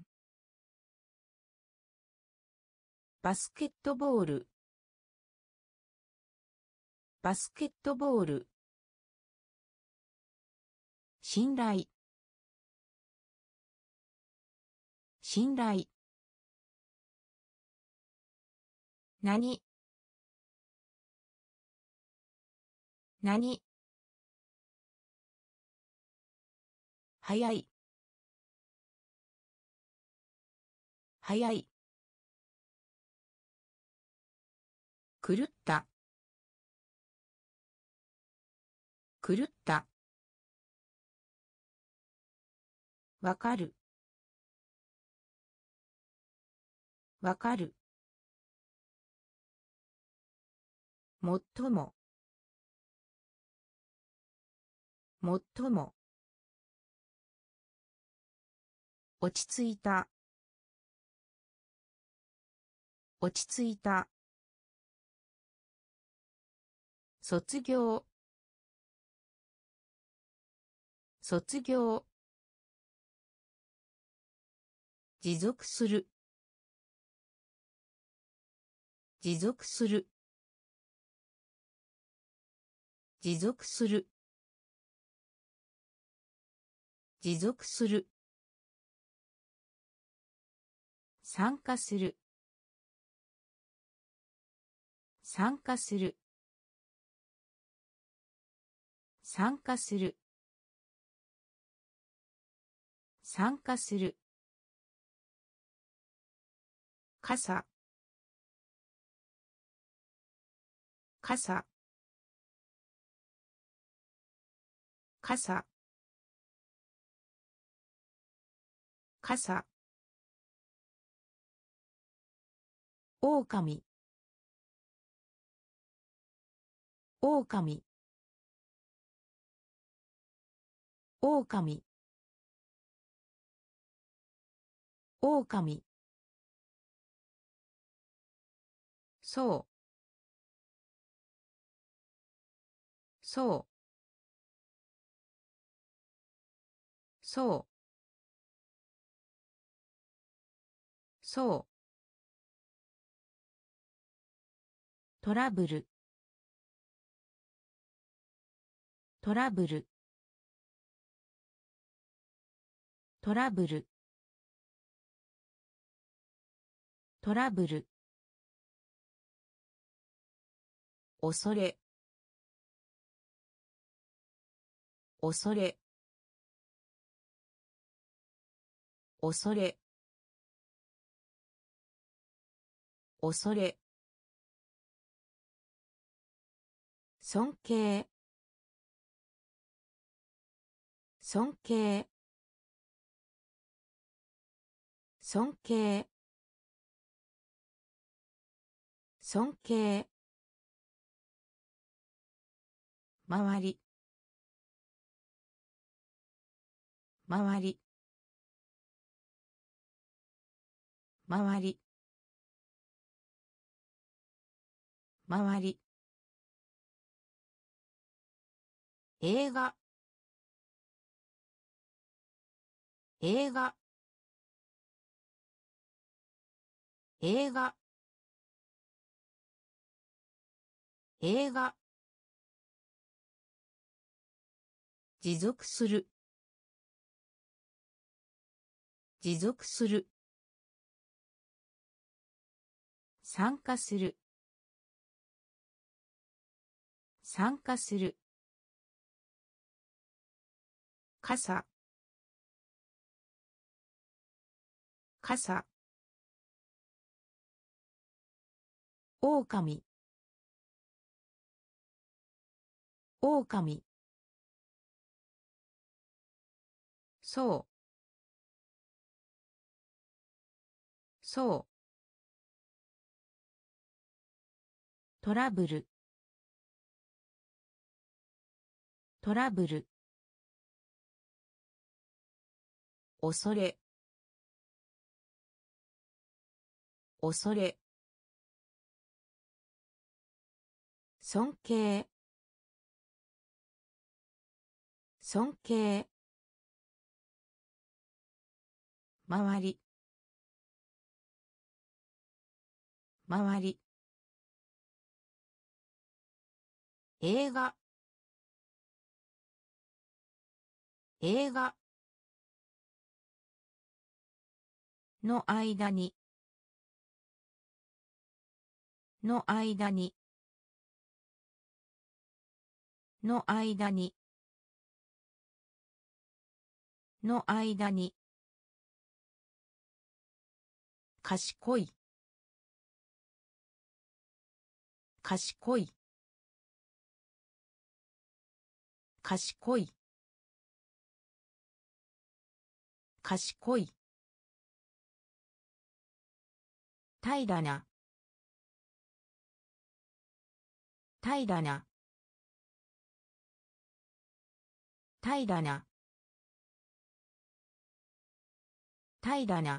バスケットボールバスケットボール信頼信頼何何早い早い狂った狂ったわかるわかるもっとももっとも落ち着いた落ち着いた卒業卒業持続する持続する持続する持続する参加する参加する参加する参加する傘傘傘傘狼狼狼狼そうそうそうそうトラブルトラブルトラブルトラブル恐れ恐れ恐れ恐れ尊敬尊敬尊敬尊敬。周り。周り。周り。周り。映画。映画。映画。映画。持続する。持続する。参加する。参加する。傘。傘。狼。狼。そう。そう。トラブル。トラブル。恐れ。恐れ。尊敬。尊敬。周り。周り。映画。映画。の間に。の間に。の間に。の間に。賢い。賢い。賢い。賢い。平らな。平らな。平らな。平らな。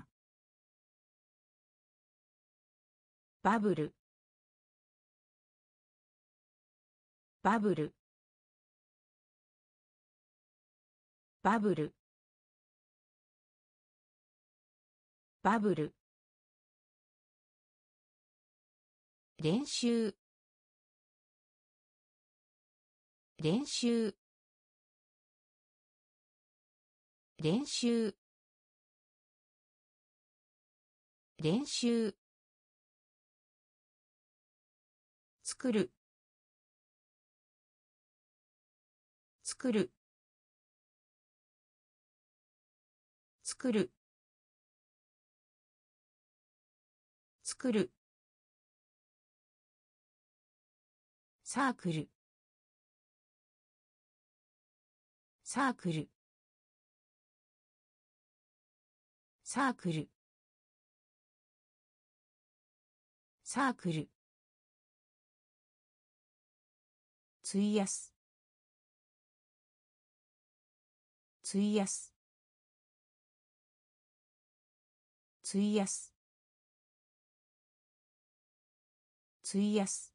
バブル。バブル。バブル。バブル。練習。練習。練習。練習。作る。作る。作る。作る。サークル。サークル。サークル。サークル。費やす。費やす。費やす。費やす。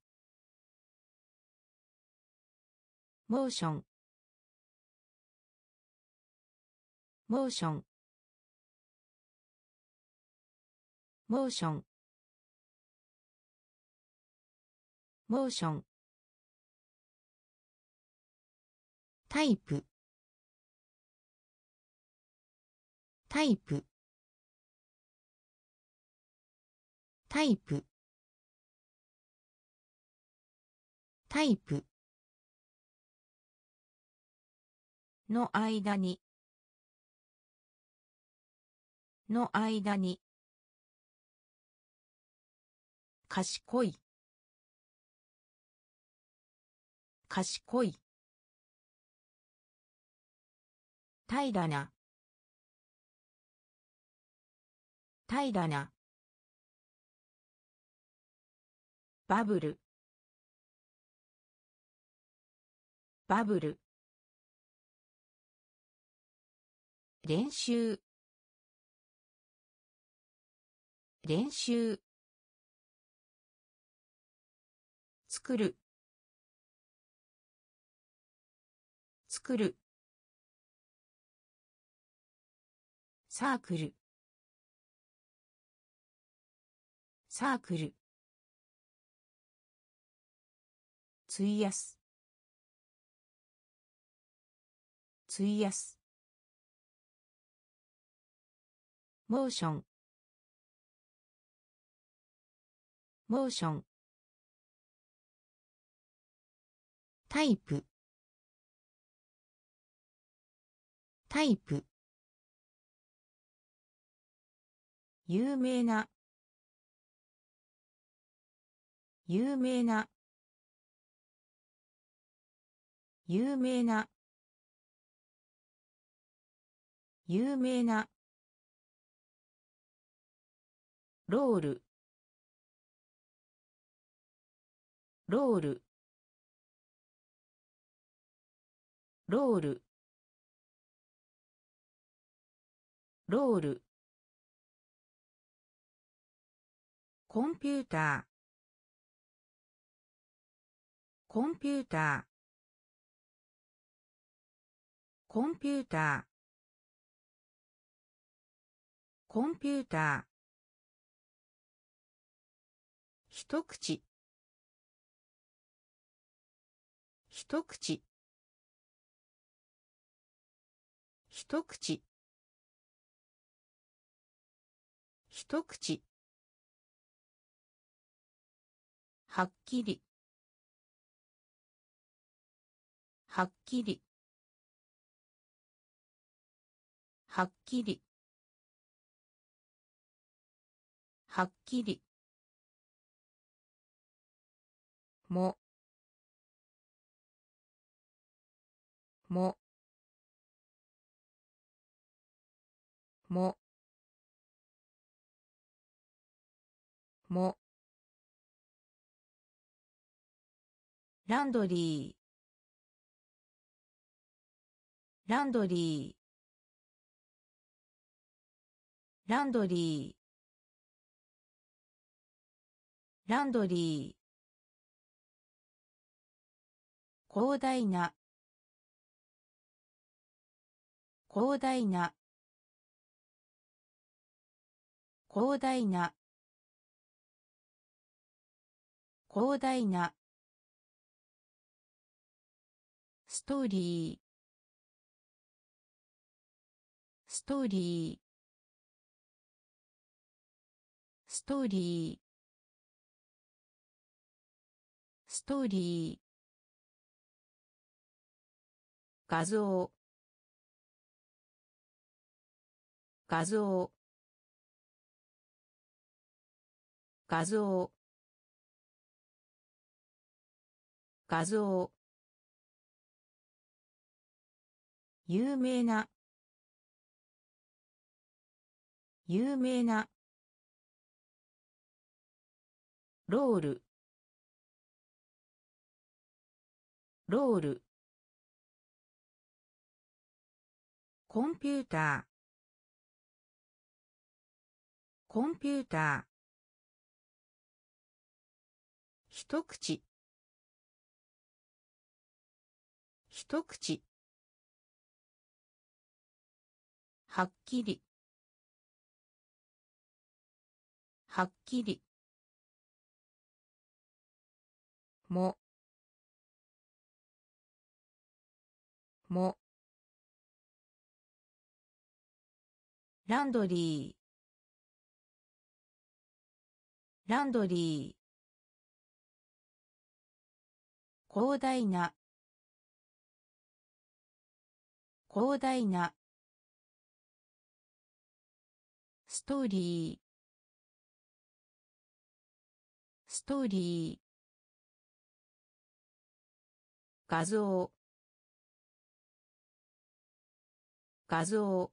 モーション。モーション。モーション。モーション。タイプ。タイプ。タイプ。タイプ。の間に。の間に。賢い。賢い。平らな。平らな。 バブルバブル練習練習作る作るサークルサークル費やす費やすモーションモーションタイプタイプ有名な有名な有名な有名なロールロールロールロールコンピューターコンピューターコンピューターコンピューター一口一口一口一口はっきりはっきりはっきりはっきりももももランドリーランドリーランドリーランドリー広大な広大な広大な広大なストーリーストーリーストーリーストーリー画像画像画像画像有名な有名なロールロールコンピューターコンピューター一口一口はっきりはっきりももランドリーランドリー広大な広大なストーリーストーリー画像画像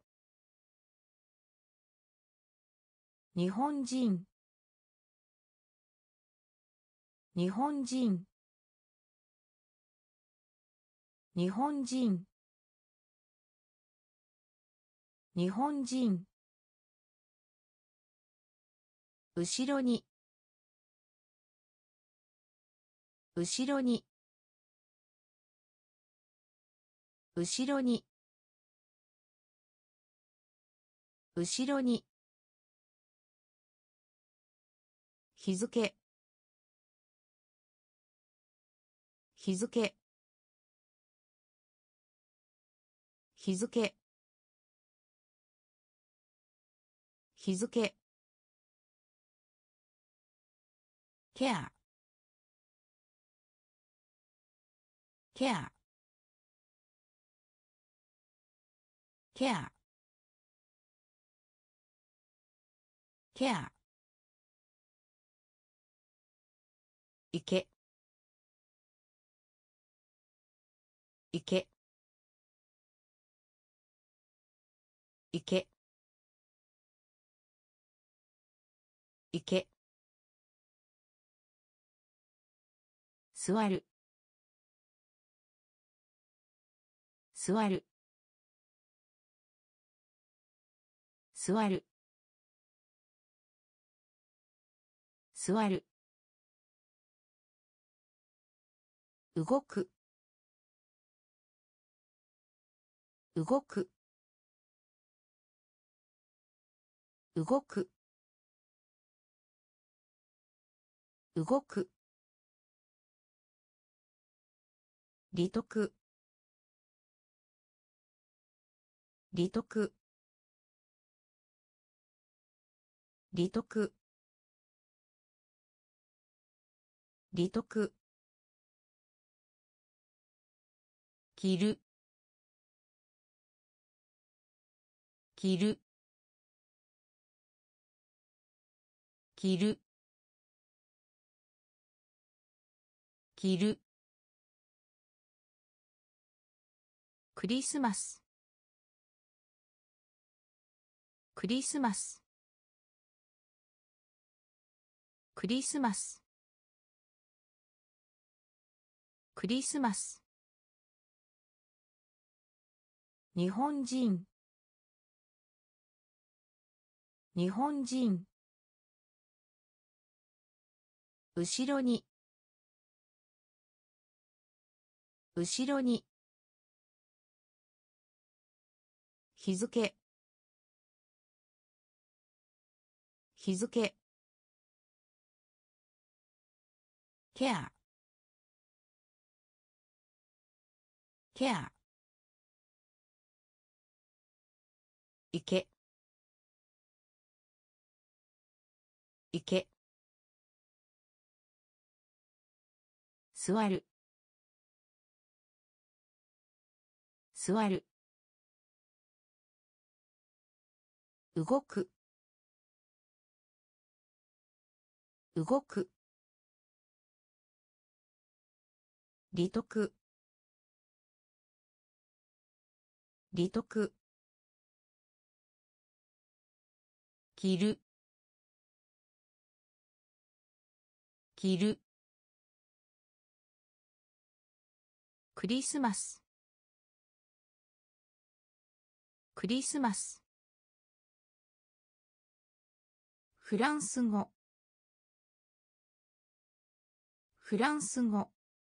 日本人日本人日本人日本人後ろに後ろに後ろに後ろに日付日付日付日付ケアケアケアケアいけいけいけいけ座る座る座る座る動く動く動く動く利得利得利得利得着る着る着る着るクリスマスクリスマスクリスマスクリスマス日本人日本人後ろに後ろに日付日付ケアケアいけいけ座る座る動く動く利得利得着る着るクリスマスクリスマスフランス語フランス語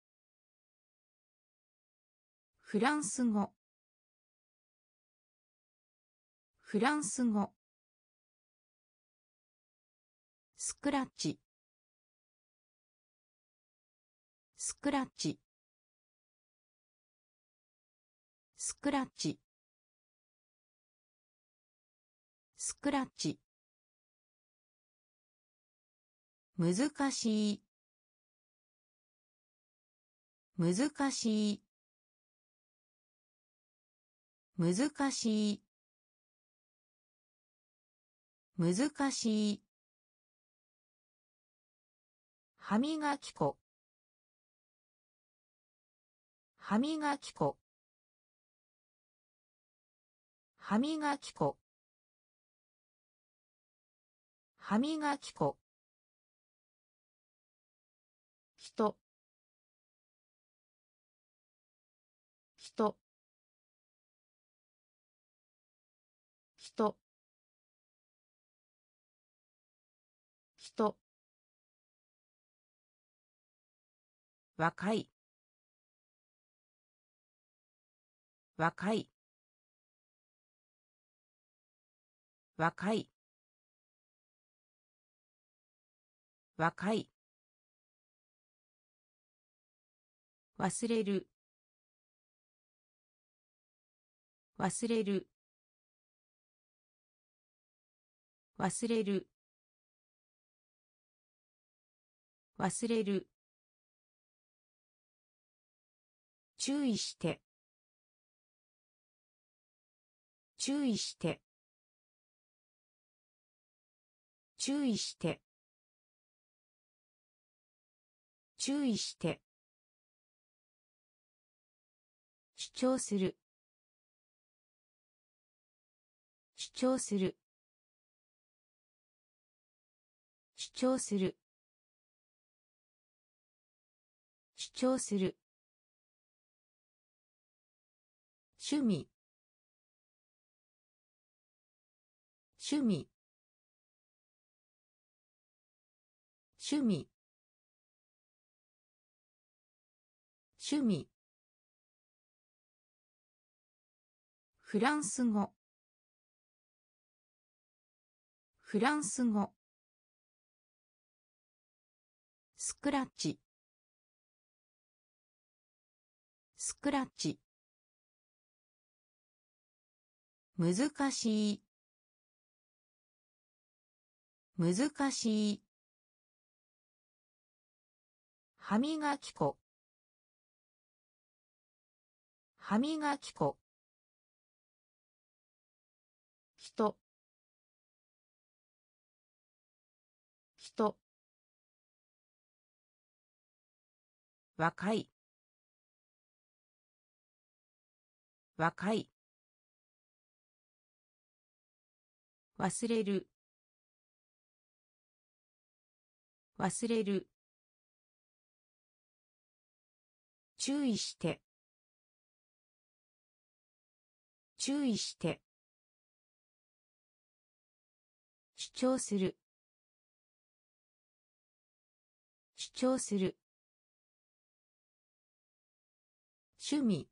フランス語フランス語スクラッチスクラッチスクラッチスクラッチ難しい難しい難しい難しい歯磨き粉歯磨き粉歯磨き粉歯磨き粉人、人、若い、若い、若い、若い、忘れる、忘れる、忘れる、忘れる、注意して、注意して、注意して、注意して、主張する、主張する、主張する、主張する、趣味、趣味、趣味、趣味、フランス語、フランス語、スクラッチ、スクラッチ、難しい、難しい、歯磨き粉、歯磨き粉、人、人、若い、若い、忘れる、忘れる、注意して、注意して、主張する、主張する、趣味、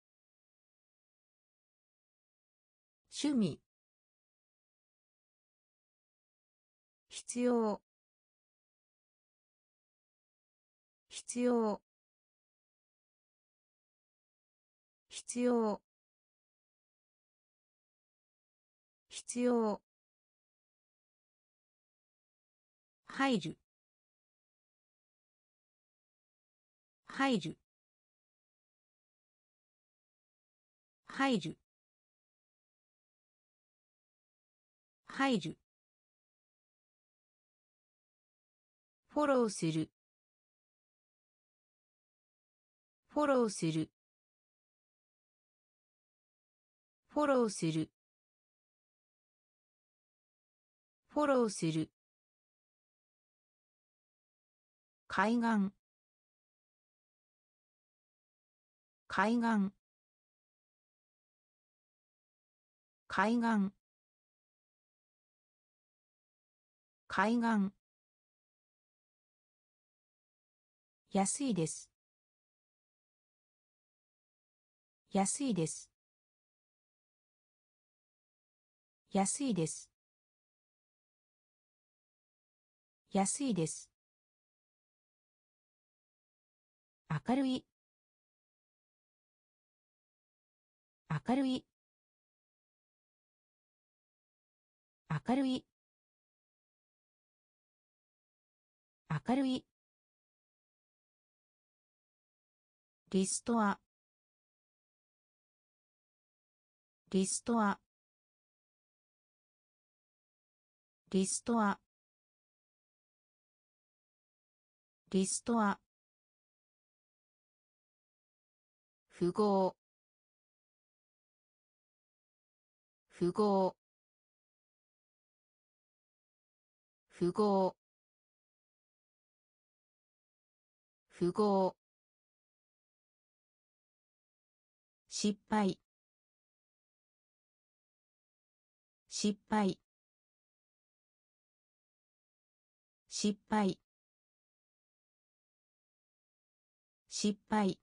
趣味、必要、必要、必要、必要、入る、入る、入る、入る、フォローする、フォローする、フォローする、フォローする、海岸、海岸、海岸、海岸、安いです、安いです、安いです、安いです、明るい、明るい、明るい、明るい、リストア、リストア、リストア、リストア、符号、符号、符号、符号、失敗、 失敗失敗失敗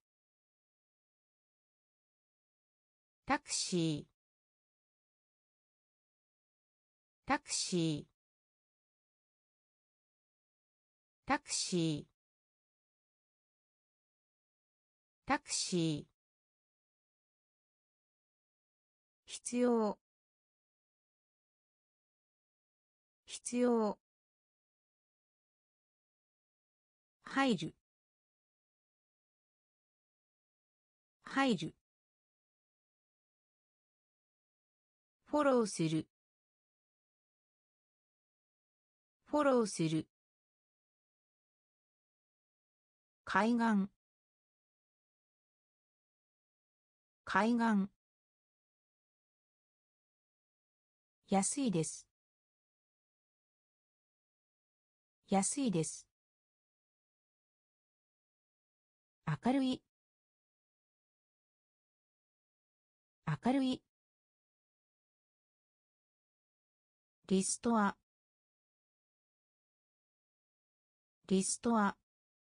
タクシータクシータクシータクシー必要必要入る入るフォローするフォローする海岸海岸安いです安いです明るい明るいリストアリストア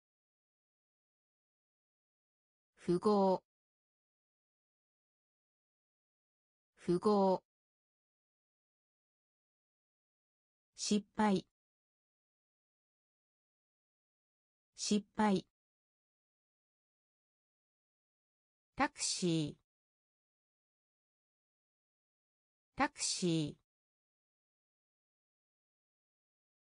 符号符号失敗失敗タクシータクシー